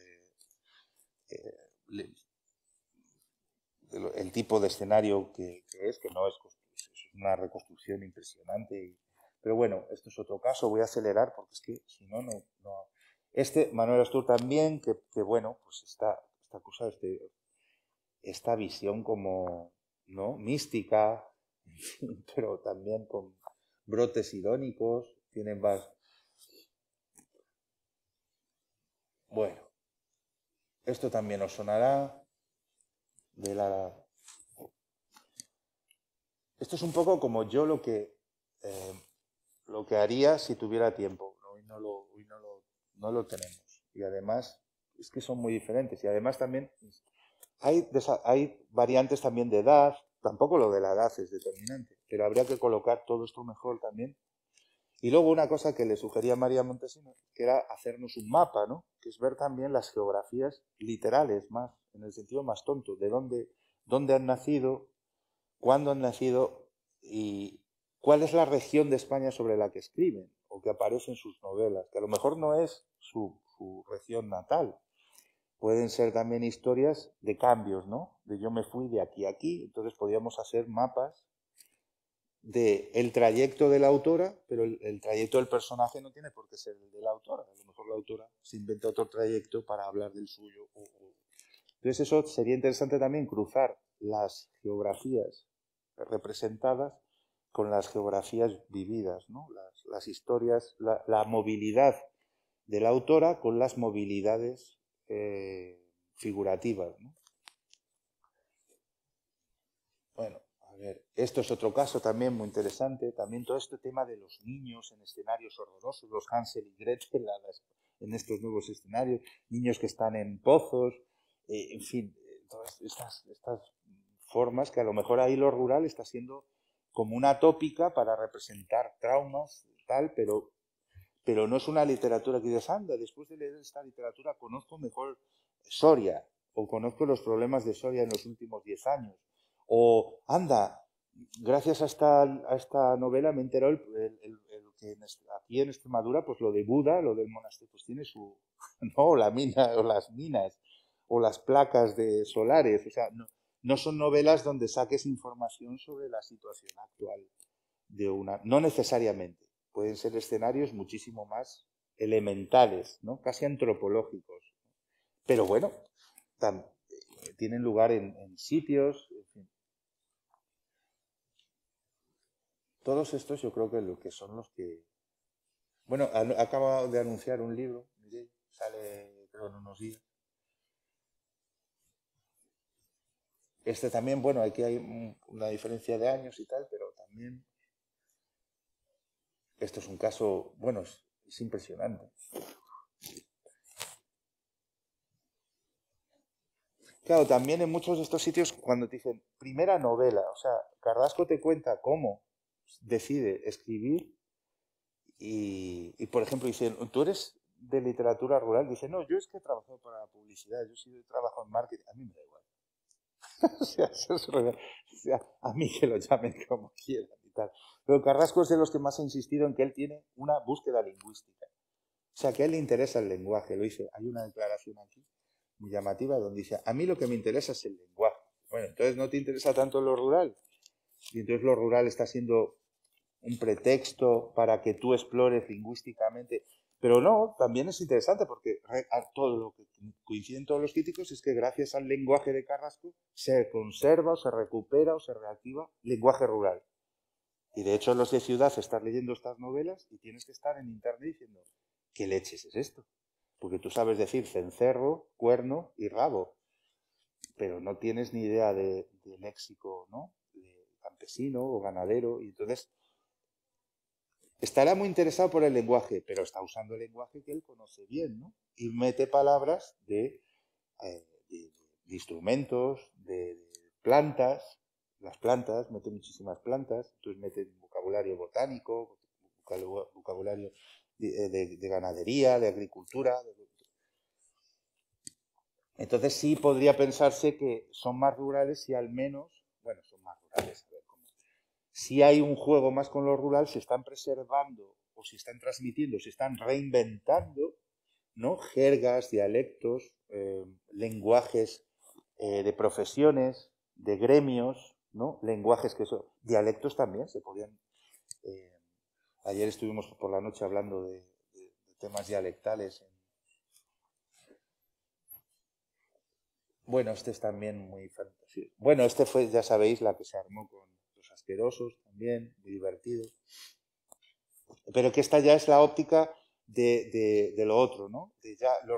el tipo de escenario que es, que no es una reconstrucción impresionante. Pero bueno, esto es otro caso, voy a acelerar porque es que si no, no. Manuel Astur también, que bueno, pues esta cosa, esta visión como, ¿no? Mística, pero también con brotes irónicos, tienen más... Bueno, esto también os sonará de la... Esto es un poco como yo lo que haría si tuviera tiempo. no lo tenemos. Y además, es que son muy diferentes. Y además también hay variantes también de edad. Tampoco lo de la edad es determinante, pero habría que colocar todo esto mejor también. Y luego una cosa que le sugería a María Montesinos, que era hacernos un mapa, ¿no? Que es ver también las geografías literales, más, en el sentido más tonto, de dónde han nacido, cuándo han nacido y cuál es la región de España sobre la que escriben o que aparece en sus novelas, que a lo mejor no es su región natal. Pueden ser también historias de cambios, ¿no? De yo me fui de aquí a aquí, entonces podríamos hacer mapas del trayecto de la autora, pero el trayecto del personaje no tiene por qué ser el de la autora. A lo mejor la autora se inventa otro trayecto para hablar del suyo. Entonces eso sería interesante también cruzar las geografías representadas con las geografías vividas, ¿no? Las historias, la movilidad de la autora con las movilidades figurativas, ¿no? Bueno, a ver, esto es otro caso también muy interesante, también todo este tema de los niños en escenarios horrorosos, los Hansel y Gretel en estos nuevos escenarios, niños que están en pozos, en fin, todas estas formas que a lo mejor ahí lo rural está siendo como una tópica para representar traumas, tal, pero no es una literatura que dices, anda, después de leer esta literatura conozco mejor Soria, o conozco los problemas de Soria en los últimos 10 años, o anda, gracias a esta novela me he enterado que aquí en Extremadura, pues lo de Buda, lo del monasterio, pues tiene su, no, la mina, o las minas, o las placas de solares, o sea, no son novelas donde saques información sobre la situación actual de una, no necesariamente, pueden ser escenarios muchísimo más elementales, ¿no? Casi antropológicos, pero bueno, tienen lugar en sitios, en fin. Todos estos yo creo que lo que son los que... Bueno, acabo de anunciar un libro, miré, sale creo en unos días. Este también, bueno, aquí hay una diferencia de años y tal, pero también esto es un caso, bueno, es impresionante. Claro, también en muchos de estos sitios cuando te dicen primera novela, o sea, Carrasco te cuenta cómo decide escribir y por ejemplo, dicen, ¿tú eres de literatura rural? Dice, no, yo es que he trabajado para la publicidad, yo sí trabajo en marketing, a mí me da igual. O sea, eso es real. O sea, a mí que lo llamen como quieran y tal. Pero Carrasco es de los que más ha insistido en que él tiene una búsqueda lingüística. O sea, que a él le interesa el lenguaje. Lo dice, hay una declaración aquí muy llamativa donde dice, a mí lo que me interesa es el lenguaje. Bueno, entonces no te interesa tanto lo rural. Y entonces lo rural está siendo un pretexto para que tú explores lingüísticamente. Pero no, también es interesante porque todo lo que coinciden todos los críticos es que gracias al lenguaje de Carrasco se conserva o se recupera o se reactiva lenguaje rural. Y de hecho los de ciudad estás leyendo estas novelas y tienes que estar en internet diciendo, ¿qué leches es esto? Porque tú sabes decir cencerro, cuerno y rabo, pero no tienes ni idea de léxico, ¿no? De campesino o ganadero, y entonces estará muy interesado por el lenguaje, pero está usando el lenguaje que él conoce bien, ¿no? Y mete palabras de instrumentos, de plantas, las plantas, mete muchísimas plantas, entonces mete vocabulario botánico, vocabulario de ganadería, de agricultura. Entonces sí podría pensarse que son más rurales y al menos, bueno, son más rurales, a ver cómo. Si hay un juego más con lo rural, se están preservando o se están transmitiendo, se están reinventando, ¿no? Jergas, dialectos, lenguajes de profesiones, de gremios, ¿no? Lenguajes que son... Dialectos también se podían... ayer estuvimos por la noche hablando de temas dialectales. Bueno, este es también muy fantasioso. Bueno, este fue, ya sabéis, la que se armó con Los Asquerosos también, muy divertido. Pero que esta ya es la óptica de lo otro, ¿no? De ya lo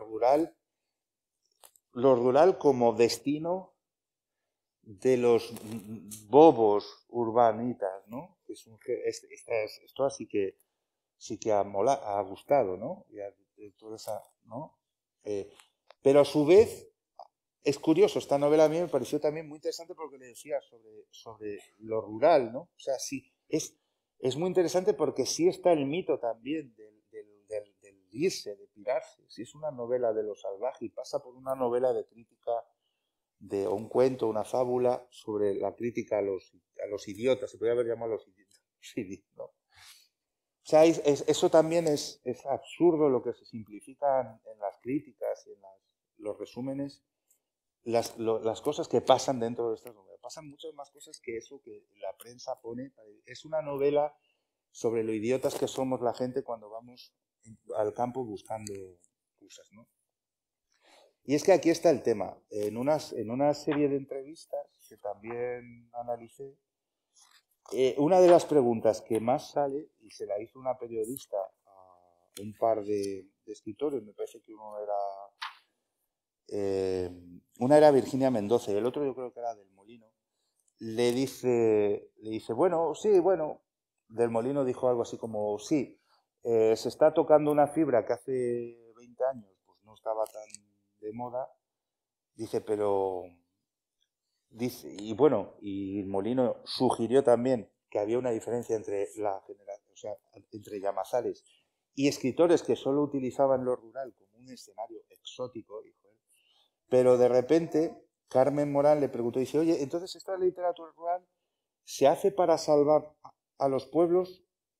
rural como destino de los bobos urbanitas, ¿no? Esto así que sí que ha gustado, ¿no? Toda esa, ¿no? Pero a su vez, es curioso, esta novela a mí me pareció también muy interesante porque le decía sobre lo rural, ¿no? O sea, sí, es muy interesante porque sí está el mito también del irse, de pirarse. Sí es una novela de lo salvaje y pasa por una novela de crítica, o un cuento, una fábula sobre la crítica a los idiotas, se podría haber llamado a los idiotas, sí, ¿no? O sea, eso también es absurdo lo que se simplifica en las críticas y en los resúmenes, las cosas que pasan dentro de estas novelas. Pasan muchas más cosas que eso que la prensa pone. Es una novela sobre lo idiotas que somos la gente cuando vamos al campo buscando cosas, ¿no? Y es que aquí está el tema. En una serie de entrevistas que también analicé, una de las preguntas que más sale, y se la hizo una periodista a un par de escritores, me parece que una era Virginia Mendoza y el otro yo creo que era Del Molino, le dice, bueno, sí, bueno, Del Molino dijo algo así como, sí, se está tocando una fibra que hace 20 años pues no estaba tan de moda, dice, pero, dice, y bueno, y Molino sugirió también que había una diferencia entre la generación, o sea, entre llamazares y escritores que solo utilizaban lo rural como un escenario exótico, dijo él, pero de repente Carmen Morán le preguntó, dice, oye, entonces esta literatura rural se hace para salvar a los pueblos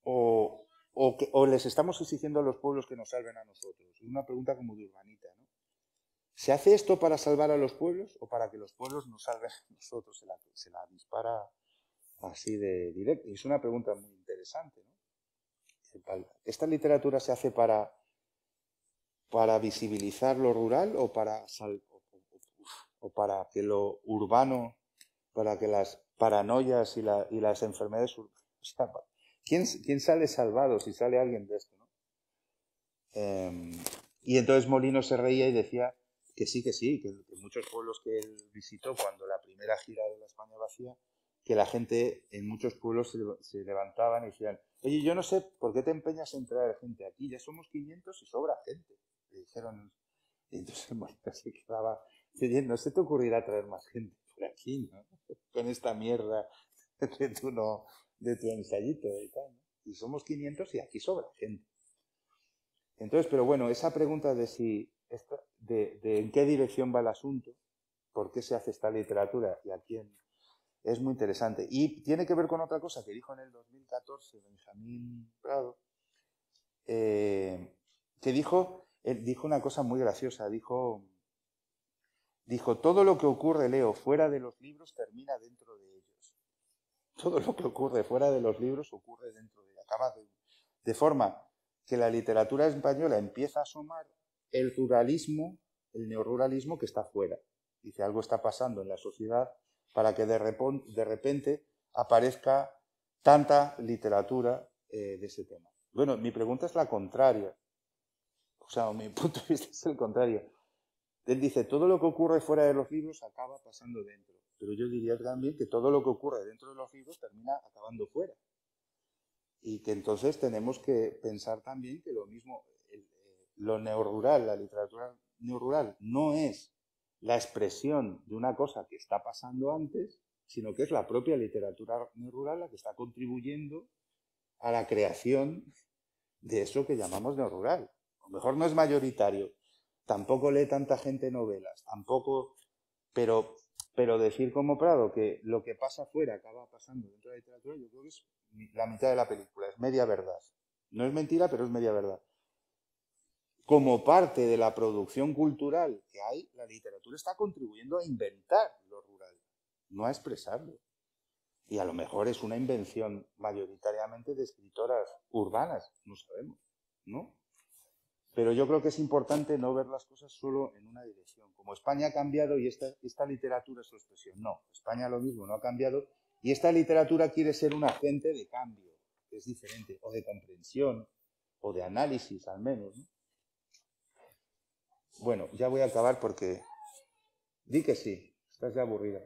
o les estamos exigiendo a los pueblos que nos salven a nosotros. Es una pregunta como de urbanita, ¿no? ¿Se hace esto para salvar a los pueblos o para que los pueblos nos salven a nosotros? Se la dispara así de directo. Y es una pregunta muy interesante, ¿no? ¿Esta literatura se hace para visibilizar lo rural o para que lo urbano, para que las paranoias y las enfermedades urbanas... O sea, ¿quién sale salvado si sale alguien de esto, ¿no? Y entonces Molino se reía y decía que sí, que muchos pueblos que él visitó cuando la primera gira de la España vacía, que la gente en muchos pueblos se levantaban y decían, oye, yo no sé por qué te empeñas en traer gente aquí, ya somos 500 y sobra gente. Le dijeron, y entonces Molino se quedaba diciendo, no se te ocurrirá traer más gente por aquí, ¿no? Con esta mierda de tu ensayito y tal, ¿no? Y somos 500 y aquí sobra gente. Entonces, pero bueno, esa pregunta de si de en qué dirección va el asunto, por qué se hace esta literatura y a quién, es muy interesante. Y tiene que ver con otra cosa que dijo en el 2014 Benjamín Prado, que él dijo una cosa muy graciosa, dijo, todo lo que ocurre, Leo, fuera de los libros termina dentro de ellos. Todo lo que ocurre fuera de los libros ocurre dentro de ellos. De forma que la literatura española empieza a asomar el ruralismo, el neoruralismo que está fuera. Dice, algo está pasando en la sociedad para que de repente aparezca tanta literatura de ese tema. Bueno, mi pregunta es la contraria. O sea, mi punto de vista es el contrario. Él dice, todo lo que ocurre fuera de los libros acaba pasando dentro. Pero yo diría también que todo lo que ocurre dentro de los libros termina acabando fuera. Y que entonces tenemos que pensar también que lo mismo, lo neorrural, la literatura neorrural, no es la expresión de una cosa que está pasando antes, sino que es la propia literatura neorrural la que está contribuyendo a la creación de eso que llamamos neorrural. A lo mejor no es mayoritario, tampoco lee tanta gente novelas, tampoco, pero decir como Prado que lo que pasa afuera acaba pasando dentro de la literatura, yo creo que es la mitad de la película, es media verdad. No es mentira, pero es media verdad. Como parte de la producción cultural que hay, la literatura está contribuyendo a inventar lo rural, no a expresarlo. Y a lo mejor es una invención mayoritariamente de escritoras urbanas, no sabemos, ¿no? Pero yo creo que es importante no ver las cosas solo en una dirección. Como España ha cambiado y esta literatura es su expresión. No, España lo mismo, no ha cambiado. Y esta literatura quiere ser un agente de cambio, que es diferente, o de comprensión, o de análisis al menos, ¿no? Bueno, ya voy a acabar porque... Di que sí, estás ya aburrida.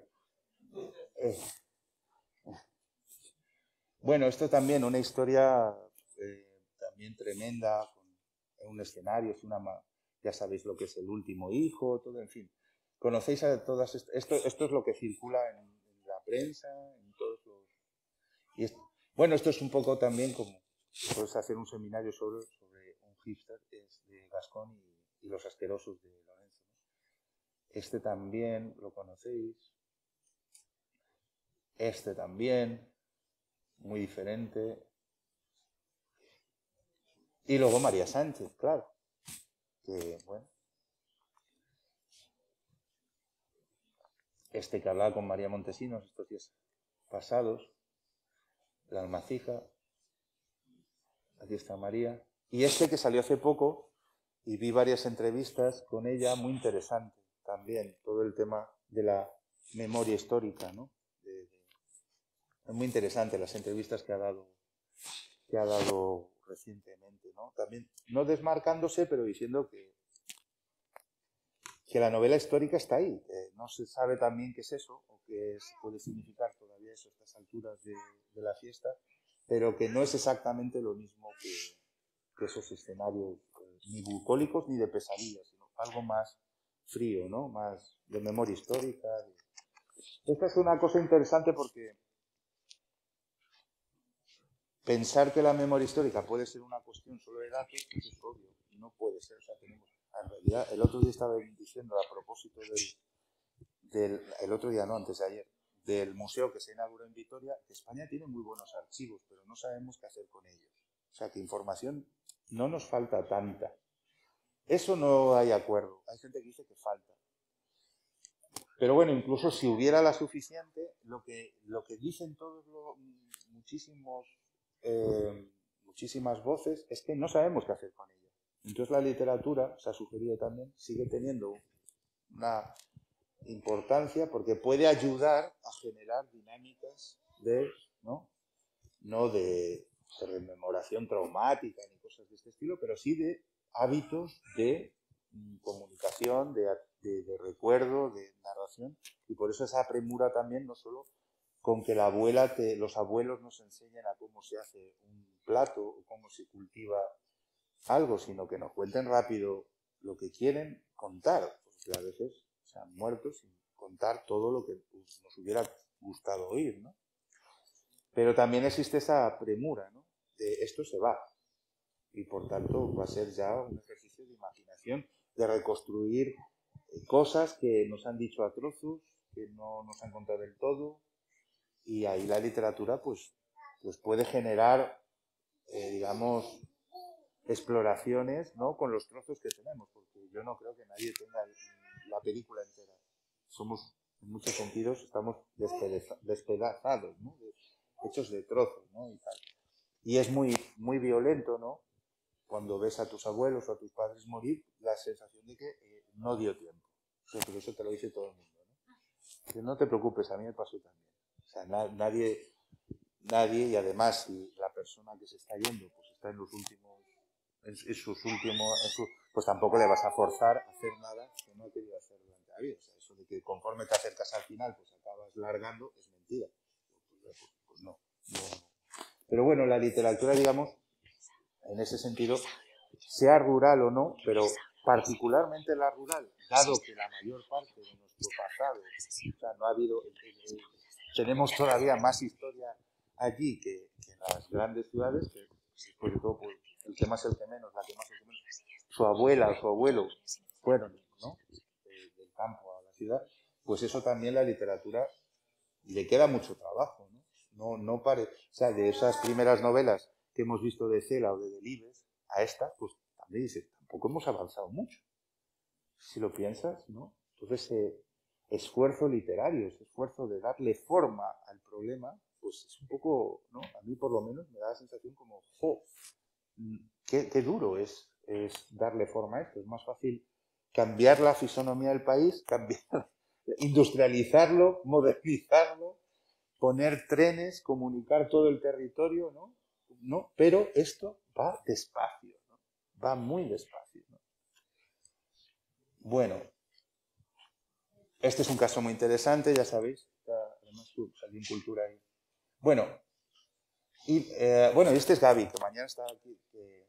Bueno, esto también, una historia también tremenda, con un escenario, ya sabéis lo que es El último hijo, todo, en fin. Conocéis a todas esto es lo que circula en la prensa, en todos los... bueno, esto es un poco también como, puedes hacer un seminario sobre un hipster, es de Gascón y Los asquerosos de Lorenzo, ¿no? Este también lo conocéis. Este también, muy diferente. Y luego María Sánchez, claro. Que, bueno. Este que hablaba con María Montesinos estos días pasados. La Almacija. Aquí está María. Y este que salió hace poco, y vi varias entrevistas con ella, muy interesante también, todo el tema de la memoria histórica, ¿no? Es muy interesante las entrevistas que ha dado recientemente, ¿no? También, no desmarcándose, pero diciendo que la novela histórica está ahí. No se sabe también qué es eso, o qué puede significar todavía eso a estas alturas de la fiesta, pero que no es exactamente lo mismo que esos escenarios ni bucólicos ni de pesadillas, sino algo más frío, ¿no? Más de memoria histórica. Esta es una cosa interesante porque pensar que la memoria histórica puede ser una cuestión solo de datos es obvio, no puede ser. O sea, en realidad, el otro día estaba diciendo a propósito el otro día no, antes de ayer, del museo que se inauguró en Vitoria, que España tiene muy buenos archivos, pero no sabemos qué hacer con ellos. O sea, que información no nos falta tanta. Eso no hay acuerdo. Hay gente que dice que falta. Pero bueno, incluso si hubiera la suficiente, lo que dicen todos muchísimas voces es que no sabemos qué hacer con ella. Entonces la literatura, se ha sugerido también, sigue teniendo una importancia porque puede ayudar a generar dinámicas no de rememoración traumática ni cosas de este estilo, pero sí de hábitos de comunicación, de recuerdo, de narración, y por eso esa premura también, no solo con que los abuelos nos enseñen a cómo se hace un plato o cómo se cultiva algo, sino que nos cuenten rápido lo que quieren contar, porque a veces se han muerto sin contar todo lo que nos hubiera gustado oír, ¿no? Pero también existe esa premura, ¿no? De esto se va, y por tanto va a ser ya un ejercicio de imaginación, de reconstruir cosas que nos han dicho a trozos, que no nos han contado del todo, y ahí la literatura pues puede generar, digamos, exploraciones, ¿no? Con los trozos que tenemos, porque yo no creo que nadie tenga la película entera. Somos, en muchos sentidos, estamos despedazados, ¿no? Hechos de trozos, ¿no? Y es muy, muy violento, ¿no? Cuando ves a tus abuelos o a tus padres morir, la sensación de que no dio tiempo. Pero eso te lo dice todo el mundo, ¿no? Que no te preocupes, a mí me pasó también. O sea, nadie, y además si la persona que se está yendo pues está en los últimos, pues tampoco le vas a forzar a hacer nada que no ha querido hacer durante la vida. O sea, eso de que conforme te acercas al final pues acabas largando es mentira. Pues no. Pero bueno, la literatura, digamos, en ese sentido, sea rural o no, pero particularmente la rural, dado que la mayor parte de nuestro pasado, o sea, no ha habido, tenemos todavía más historia allí que en las grandes ciudades, que sobre todo pues, el que más el que menos, la que más el que menos, su abuela o su abuelo fueron, ¿no? Del campo a la ciudad, pues eso también la literatura le queda mucho trabajo, ¿no? No o sea, de esas primeras novelas que hemos visto de Cela o de Delibes a esta, pues también dices, tampoco hemos avanzado mucho. Si lo piensas, ¿no? Entonces, esfuerzo literario, ese esfuerzo de darle forma al problema, pues es un poco, ¿no? A mí por lo menos me da la sensación como, ¡jo! Qué duro es darle forma a esto. Es más fácil cambiar la fisonomía del país, industrializarlo, modernizarlo, poner trenes, comunicar todo el territorio, ¿no? Pero esto va despacio, ¿no? Va muy despacio, ¿no? Bueno, este es un caso muy interesante, ya sabéis, además salí en cultura ahí. Bueno, y este es Gaby, que mañana está aquí, que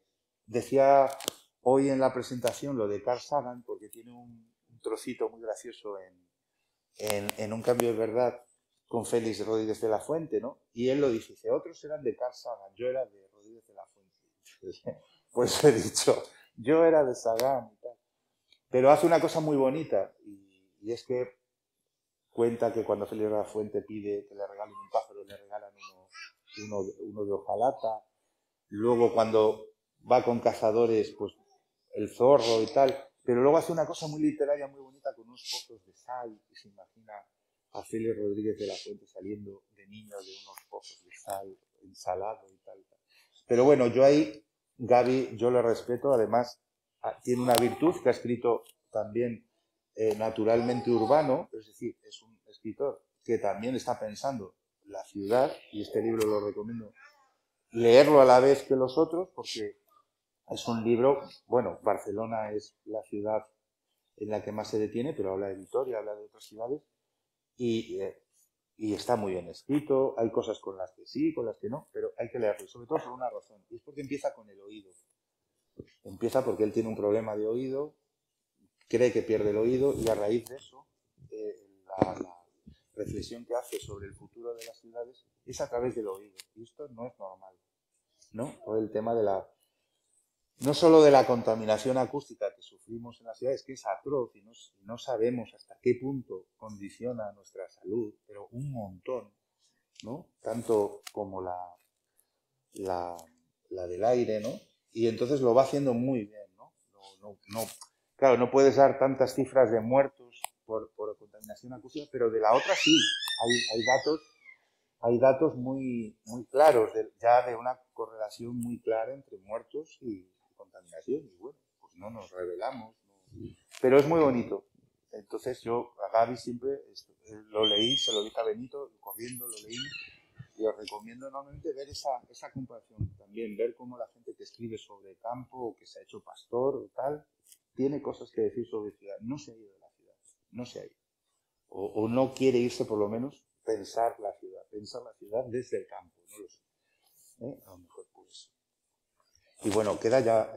decía hoy en la presentación lo de Carl Sagan, porque tiene un trocito muy gracioso en Un cambio de verdad con Félix Rodríguez de la Fuente, ¿no? Y él lo dice, otros eran de Carl Sagan, yo era de Rodríguez de la Fuente. Pues he dicho, yo era de Sagan y tal. Pero hace una cosa muy bonita, y es que cuenta que cuando Félix de la Fuente pide que le regalen un pájaro, le regalan uno de hojalata. Luego cuando va con cazadores, pues el zorro y tal. Pero luego hace una cosa muy literaria, muy bonita, con unos pozos de sal, y se imagina a Félix Rodríguez de la Fuente saliendo de niño de unos pozos de sal, ensalado y tal. Pero bueno, yo ahí, Gaby, yo le respeto, además tiene una virtud que ha escrito también naturalmente urbano, es decir, es un escritor que también está pensando la ciudad, y este libro lo recomiendo leerlo a la vez que los otros, porque es un libro, bueno, Barcelona es la ciudad en la que más se detiene, pero habla de Vitoria, habla de otras ciudades, y, y está muy bien escrito, hay cosas con las que sí, con las que no, pero hay que leerlo, sobre todo por una razón, y es porque empieza con el oído. Empieza porque él tiene un problema de oído, cree que pierde el oído, y a raíz de eso, la reflexión que hace sobre el futuro de las ciudades es a través del oído, y esto no es normal, ¿no? O el tema de no solo de la contaminación acústica que sufrimos en las ciudades, que es atroz y no sabemos hasta qué punto condiciona nuestra salud, pero un montón, ¿no? Tanto como la del aire, ¿no? Y entonces lo va haciendo muy bien, ¿no? Claro, no puedes dar tantas cifras de muertos por contaminación acústica, pero de la otra sí, hay datos muy, muy claros, ya de una correlación muy clara entre muertos y contaminación. Y bueno, pues no nos revelamos, ¿no? Pero es muy bonito. Entonces yo a Gaby siempre lo leí, se lo dije a Benito, corriendo lo leímos, y os recomiendo enormemente ver esa comparación, también ver cómo la gente que escribe sobre campo o que se ha hecho pastor o tal, tiene cosas que decir sobre ciudad. No se ha ido de la ciudad, no se ha ido. O no quiere irse por lo menos pensar la ciudad desde el campo, no lo sé. A lo mejor pues. Y bueno, queda ya.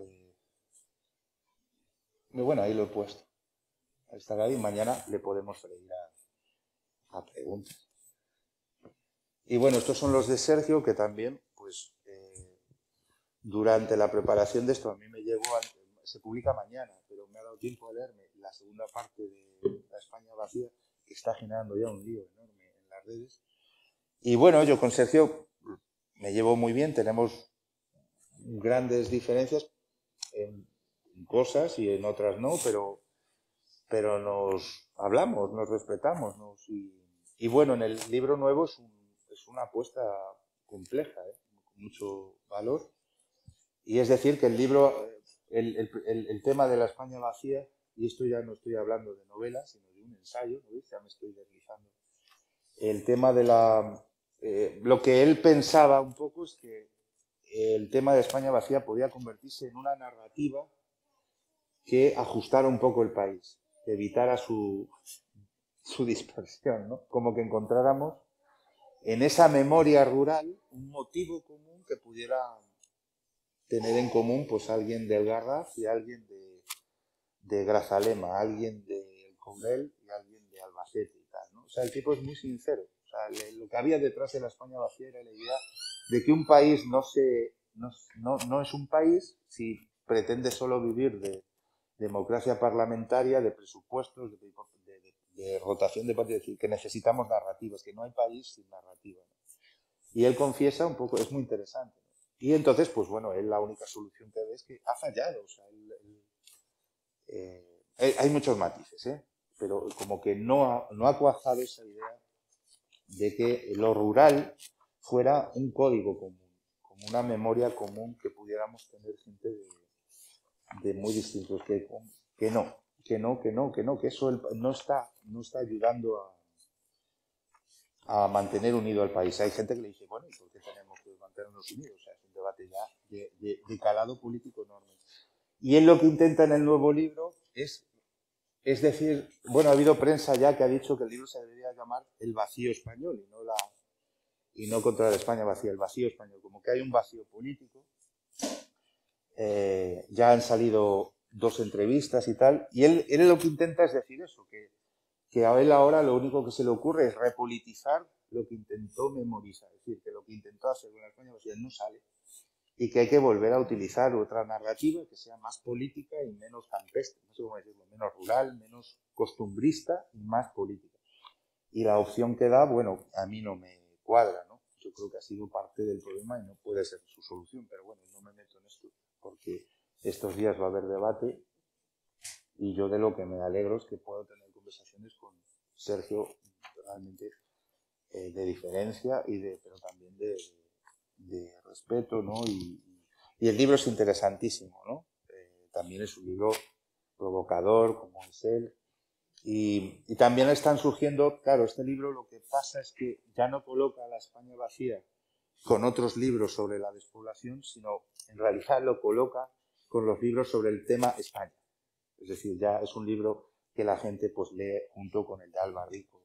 Bueno, ahí lo he puesto. Ahí está Gaby, mañana le podemos freír a preguntas. Y bueno, estos son los de Sergio, que también, pues, durante la preparación de esto, a mí me llegó, se publica mañana, pero me ha dado tiempo a leerme la segunda parte de La España vacía, que está generando ya un lío enorme en las redes. Y bueno, yo con Sergio me llevo muy bien, tenemos grandes diferencias en cosas y en otras no, pero nos hablamos, nos respetamos. Y bueno, en el libro nuevo es una apuesta compleja, con mucho valor. Y es decir, que el libro, el tema de la España vacía, y esto ya no estoy hablando de novela, sino de un ensayo, ¿no? Ya me estoy deslizando. El tema de lo que él pensaba un poco es que el tema de España vacía podía convertirse en una narrativa que ajustara un poco el país, que evitara su dispersión, ¿no? Como que encontráramos en esa memoria rural un motivo común que pudiera tener en común pues alguien del Garraf y alguien de Grazalema, alguien de Courel y alguien de Albacete y tal, ¿no? O sea, el tipo es muy sincero. O sea, lo que había detrás de la España vacía era la idea de que un país no es un país si pretende solo vivir de democracia parlamentaria, de presupuestos, de rotación de partidos, es decir, que necesitamos narrativas, que no hay país sin narrativa, ¿no? Y él confiesa un poco, es muy interesante, ¿no? Y entonces, pues bueno, él la única solución que ve es que ha fallado. O sea, hay muchos matices, pero como que no ha cuajado esa idea de que lo rural fuera un código común, como una memoria común que pudiéramos tener gente de muy distintos, que eso no está ayudando a mantener unido al país. Hay gente que le dice, bueno, ¿y por qué tenemos que mantenernos unidos? O sea, es un debate ya de calado político enorme. Y él lo que intenta en el nuevo libro es decir, bueno, ha habido prensa ya que ha dicho que el libro se debería llamar El vacío español y no contra la España vacía, el vacío español, como que hay un vacío político ya han salido 2 entrevistas y tal, y él lo que intenta es decir eso, que a él ahora lo único que se le ocurre es repolitizar lo que intentó memorizar, es decir, que lo que intentó hacer con la España pues no sale, y que hay que volver a utilizar otra narrativa que sea más política y menos campestre, no sé cómo decirlo, menos rural, menos costumbrista y más política. Y la opción que da, bueno, a mí no me cuadra, ¿no? Yo creo que ha sido parte del problema y no puede ser su solución, pero bueno, no me meto en esto, porque estos días va a haber debate y yo de lo que me alegro es que puedo tener conversaciones con Sergio realmente de diferencia pero también de respeto, ¿no? Y el libro es interesantísimo, ¿no? También es un libro provocador, como es él. Y también están surgiendo, claro, este libro lo que pasa es que ya no coloca a la España vacía con otros libros sobre la despoblación, sino en realidad lo coloca con los libros sobre el tema España. Es decir, ya es un libro que la gente pues lee junto con el de Alba Rico,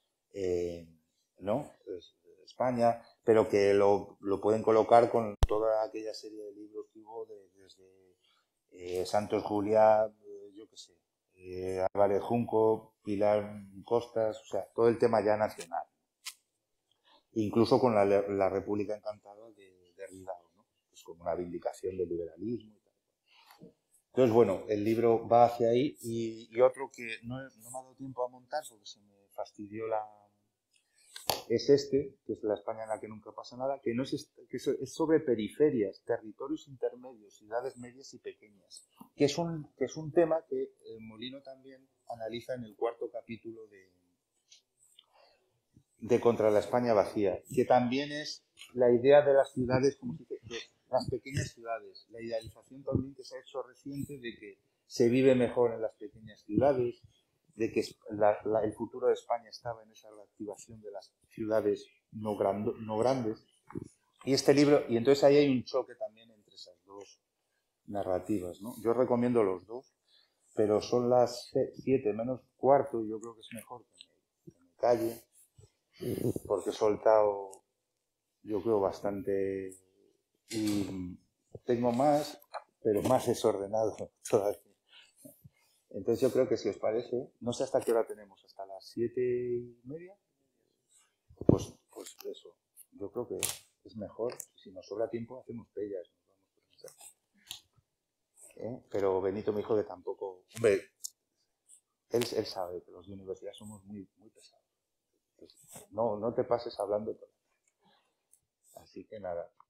¿no? España, pero que lo pueden colocar con toda aquella serie de libros que hubo desde Santos Juliá, yo qué sé, Álvarez Junco, Pilar Costas, o sea, todo el tema ya nacional. Incluso con la República Encantada de Ridao, ¿no? Pues como una vindicación del liberalismo y tal. Entonces, bueno, el libro va hacia ahí y otro que no me ha dado tiempo a montar porque se me fastidió es este, que es la España en la que nunca pasa nada, que no es, que es sobre periferias, territorios intermedios, ciudades medias y pequeñas, que es un tema que Molino también analiza en el 4º capítulo de Contra la España vacía, que también es la idea de las ciudades, como se dice, de las pequeñas ciudades, la idealización también que se ha hecho reciente de que se vive mejor en las pequeñas ciudades, de que el futuro de España estaba en esa reactivación de las ciudades no grandes. Y este libro, y entonces ahí hay un choque también entre esas dos narrativas, ¿no? Yo recomiendo los dos, pero son las 7 menos cuarto y yo creo que es mejor que me calle, porque he soltado, yo creo, bastante y tengo más, pero más desordenado todavía. Entonces yo creo que si os parece, no sé hasta qué hora tenemos, hasta las 7:30, pues eso, yo creo que es mejor, si nos sobra tiempo hacemos pellas, nos vamos por pero Benito me dijo que tampoco, hombre, él sabe que los de universidad somos muy, muy pesados. Entonces, no te pases hablando todo. Así que nada.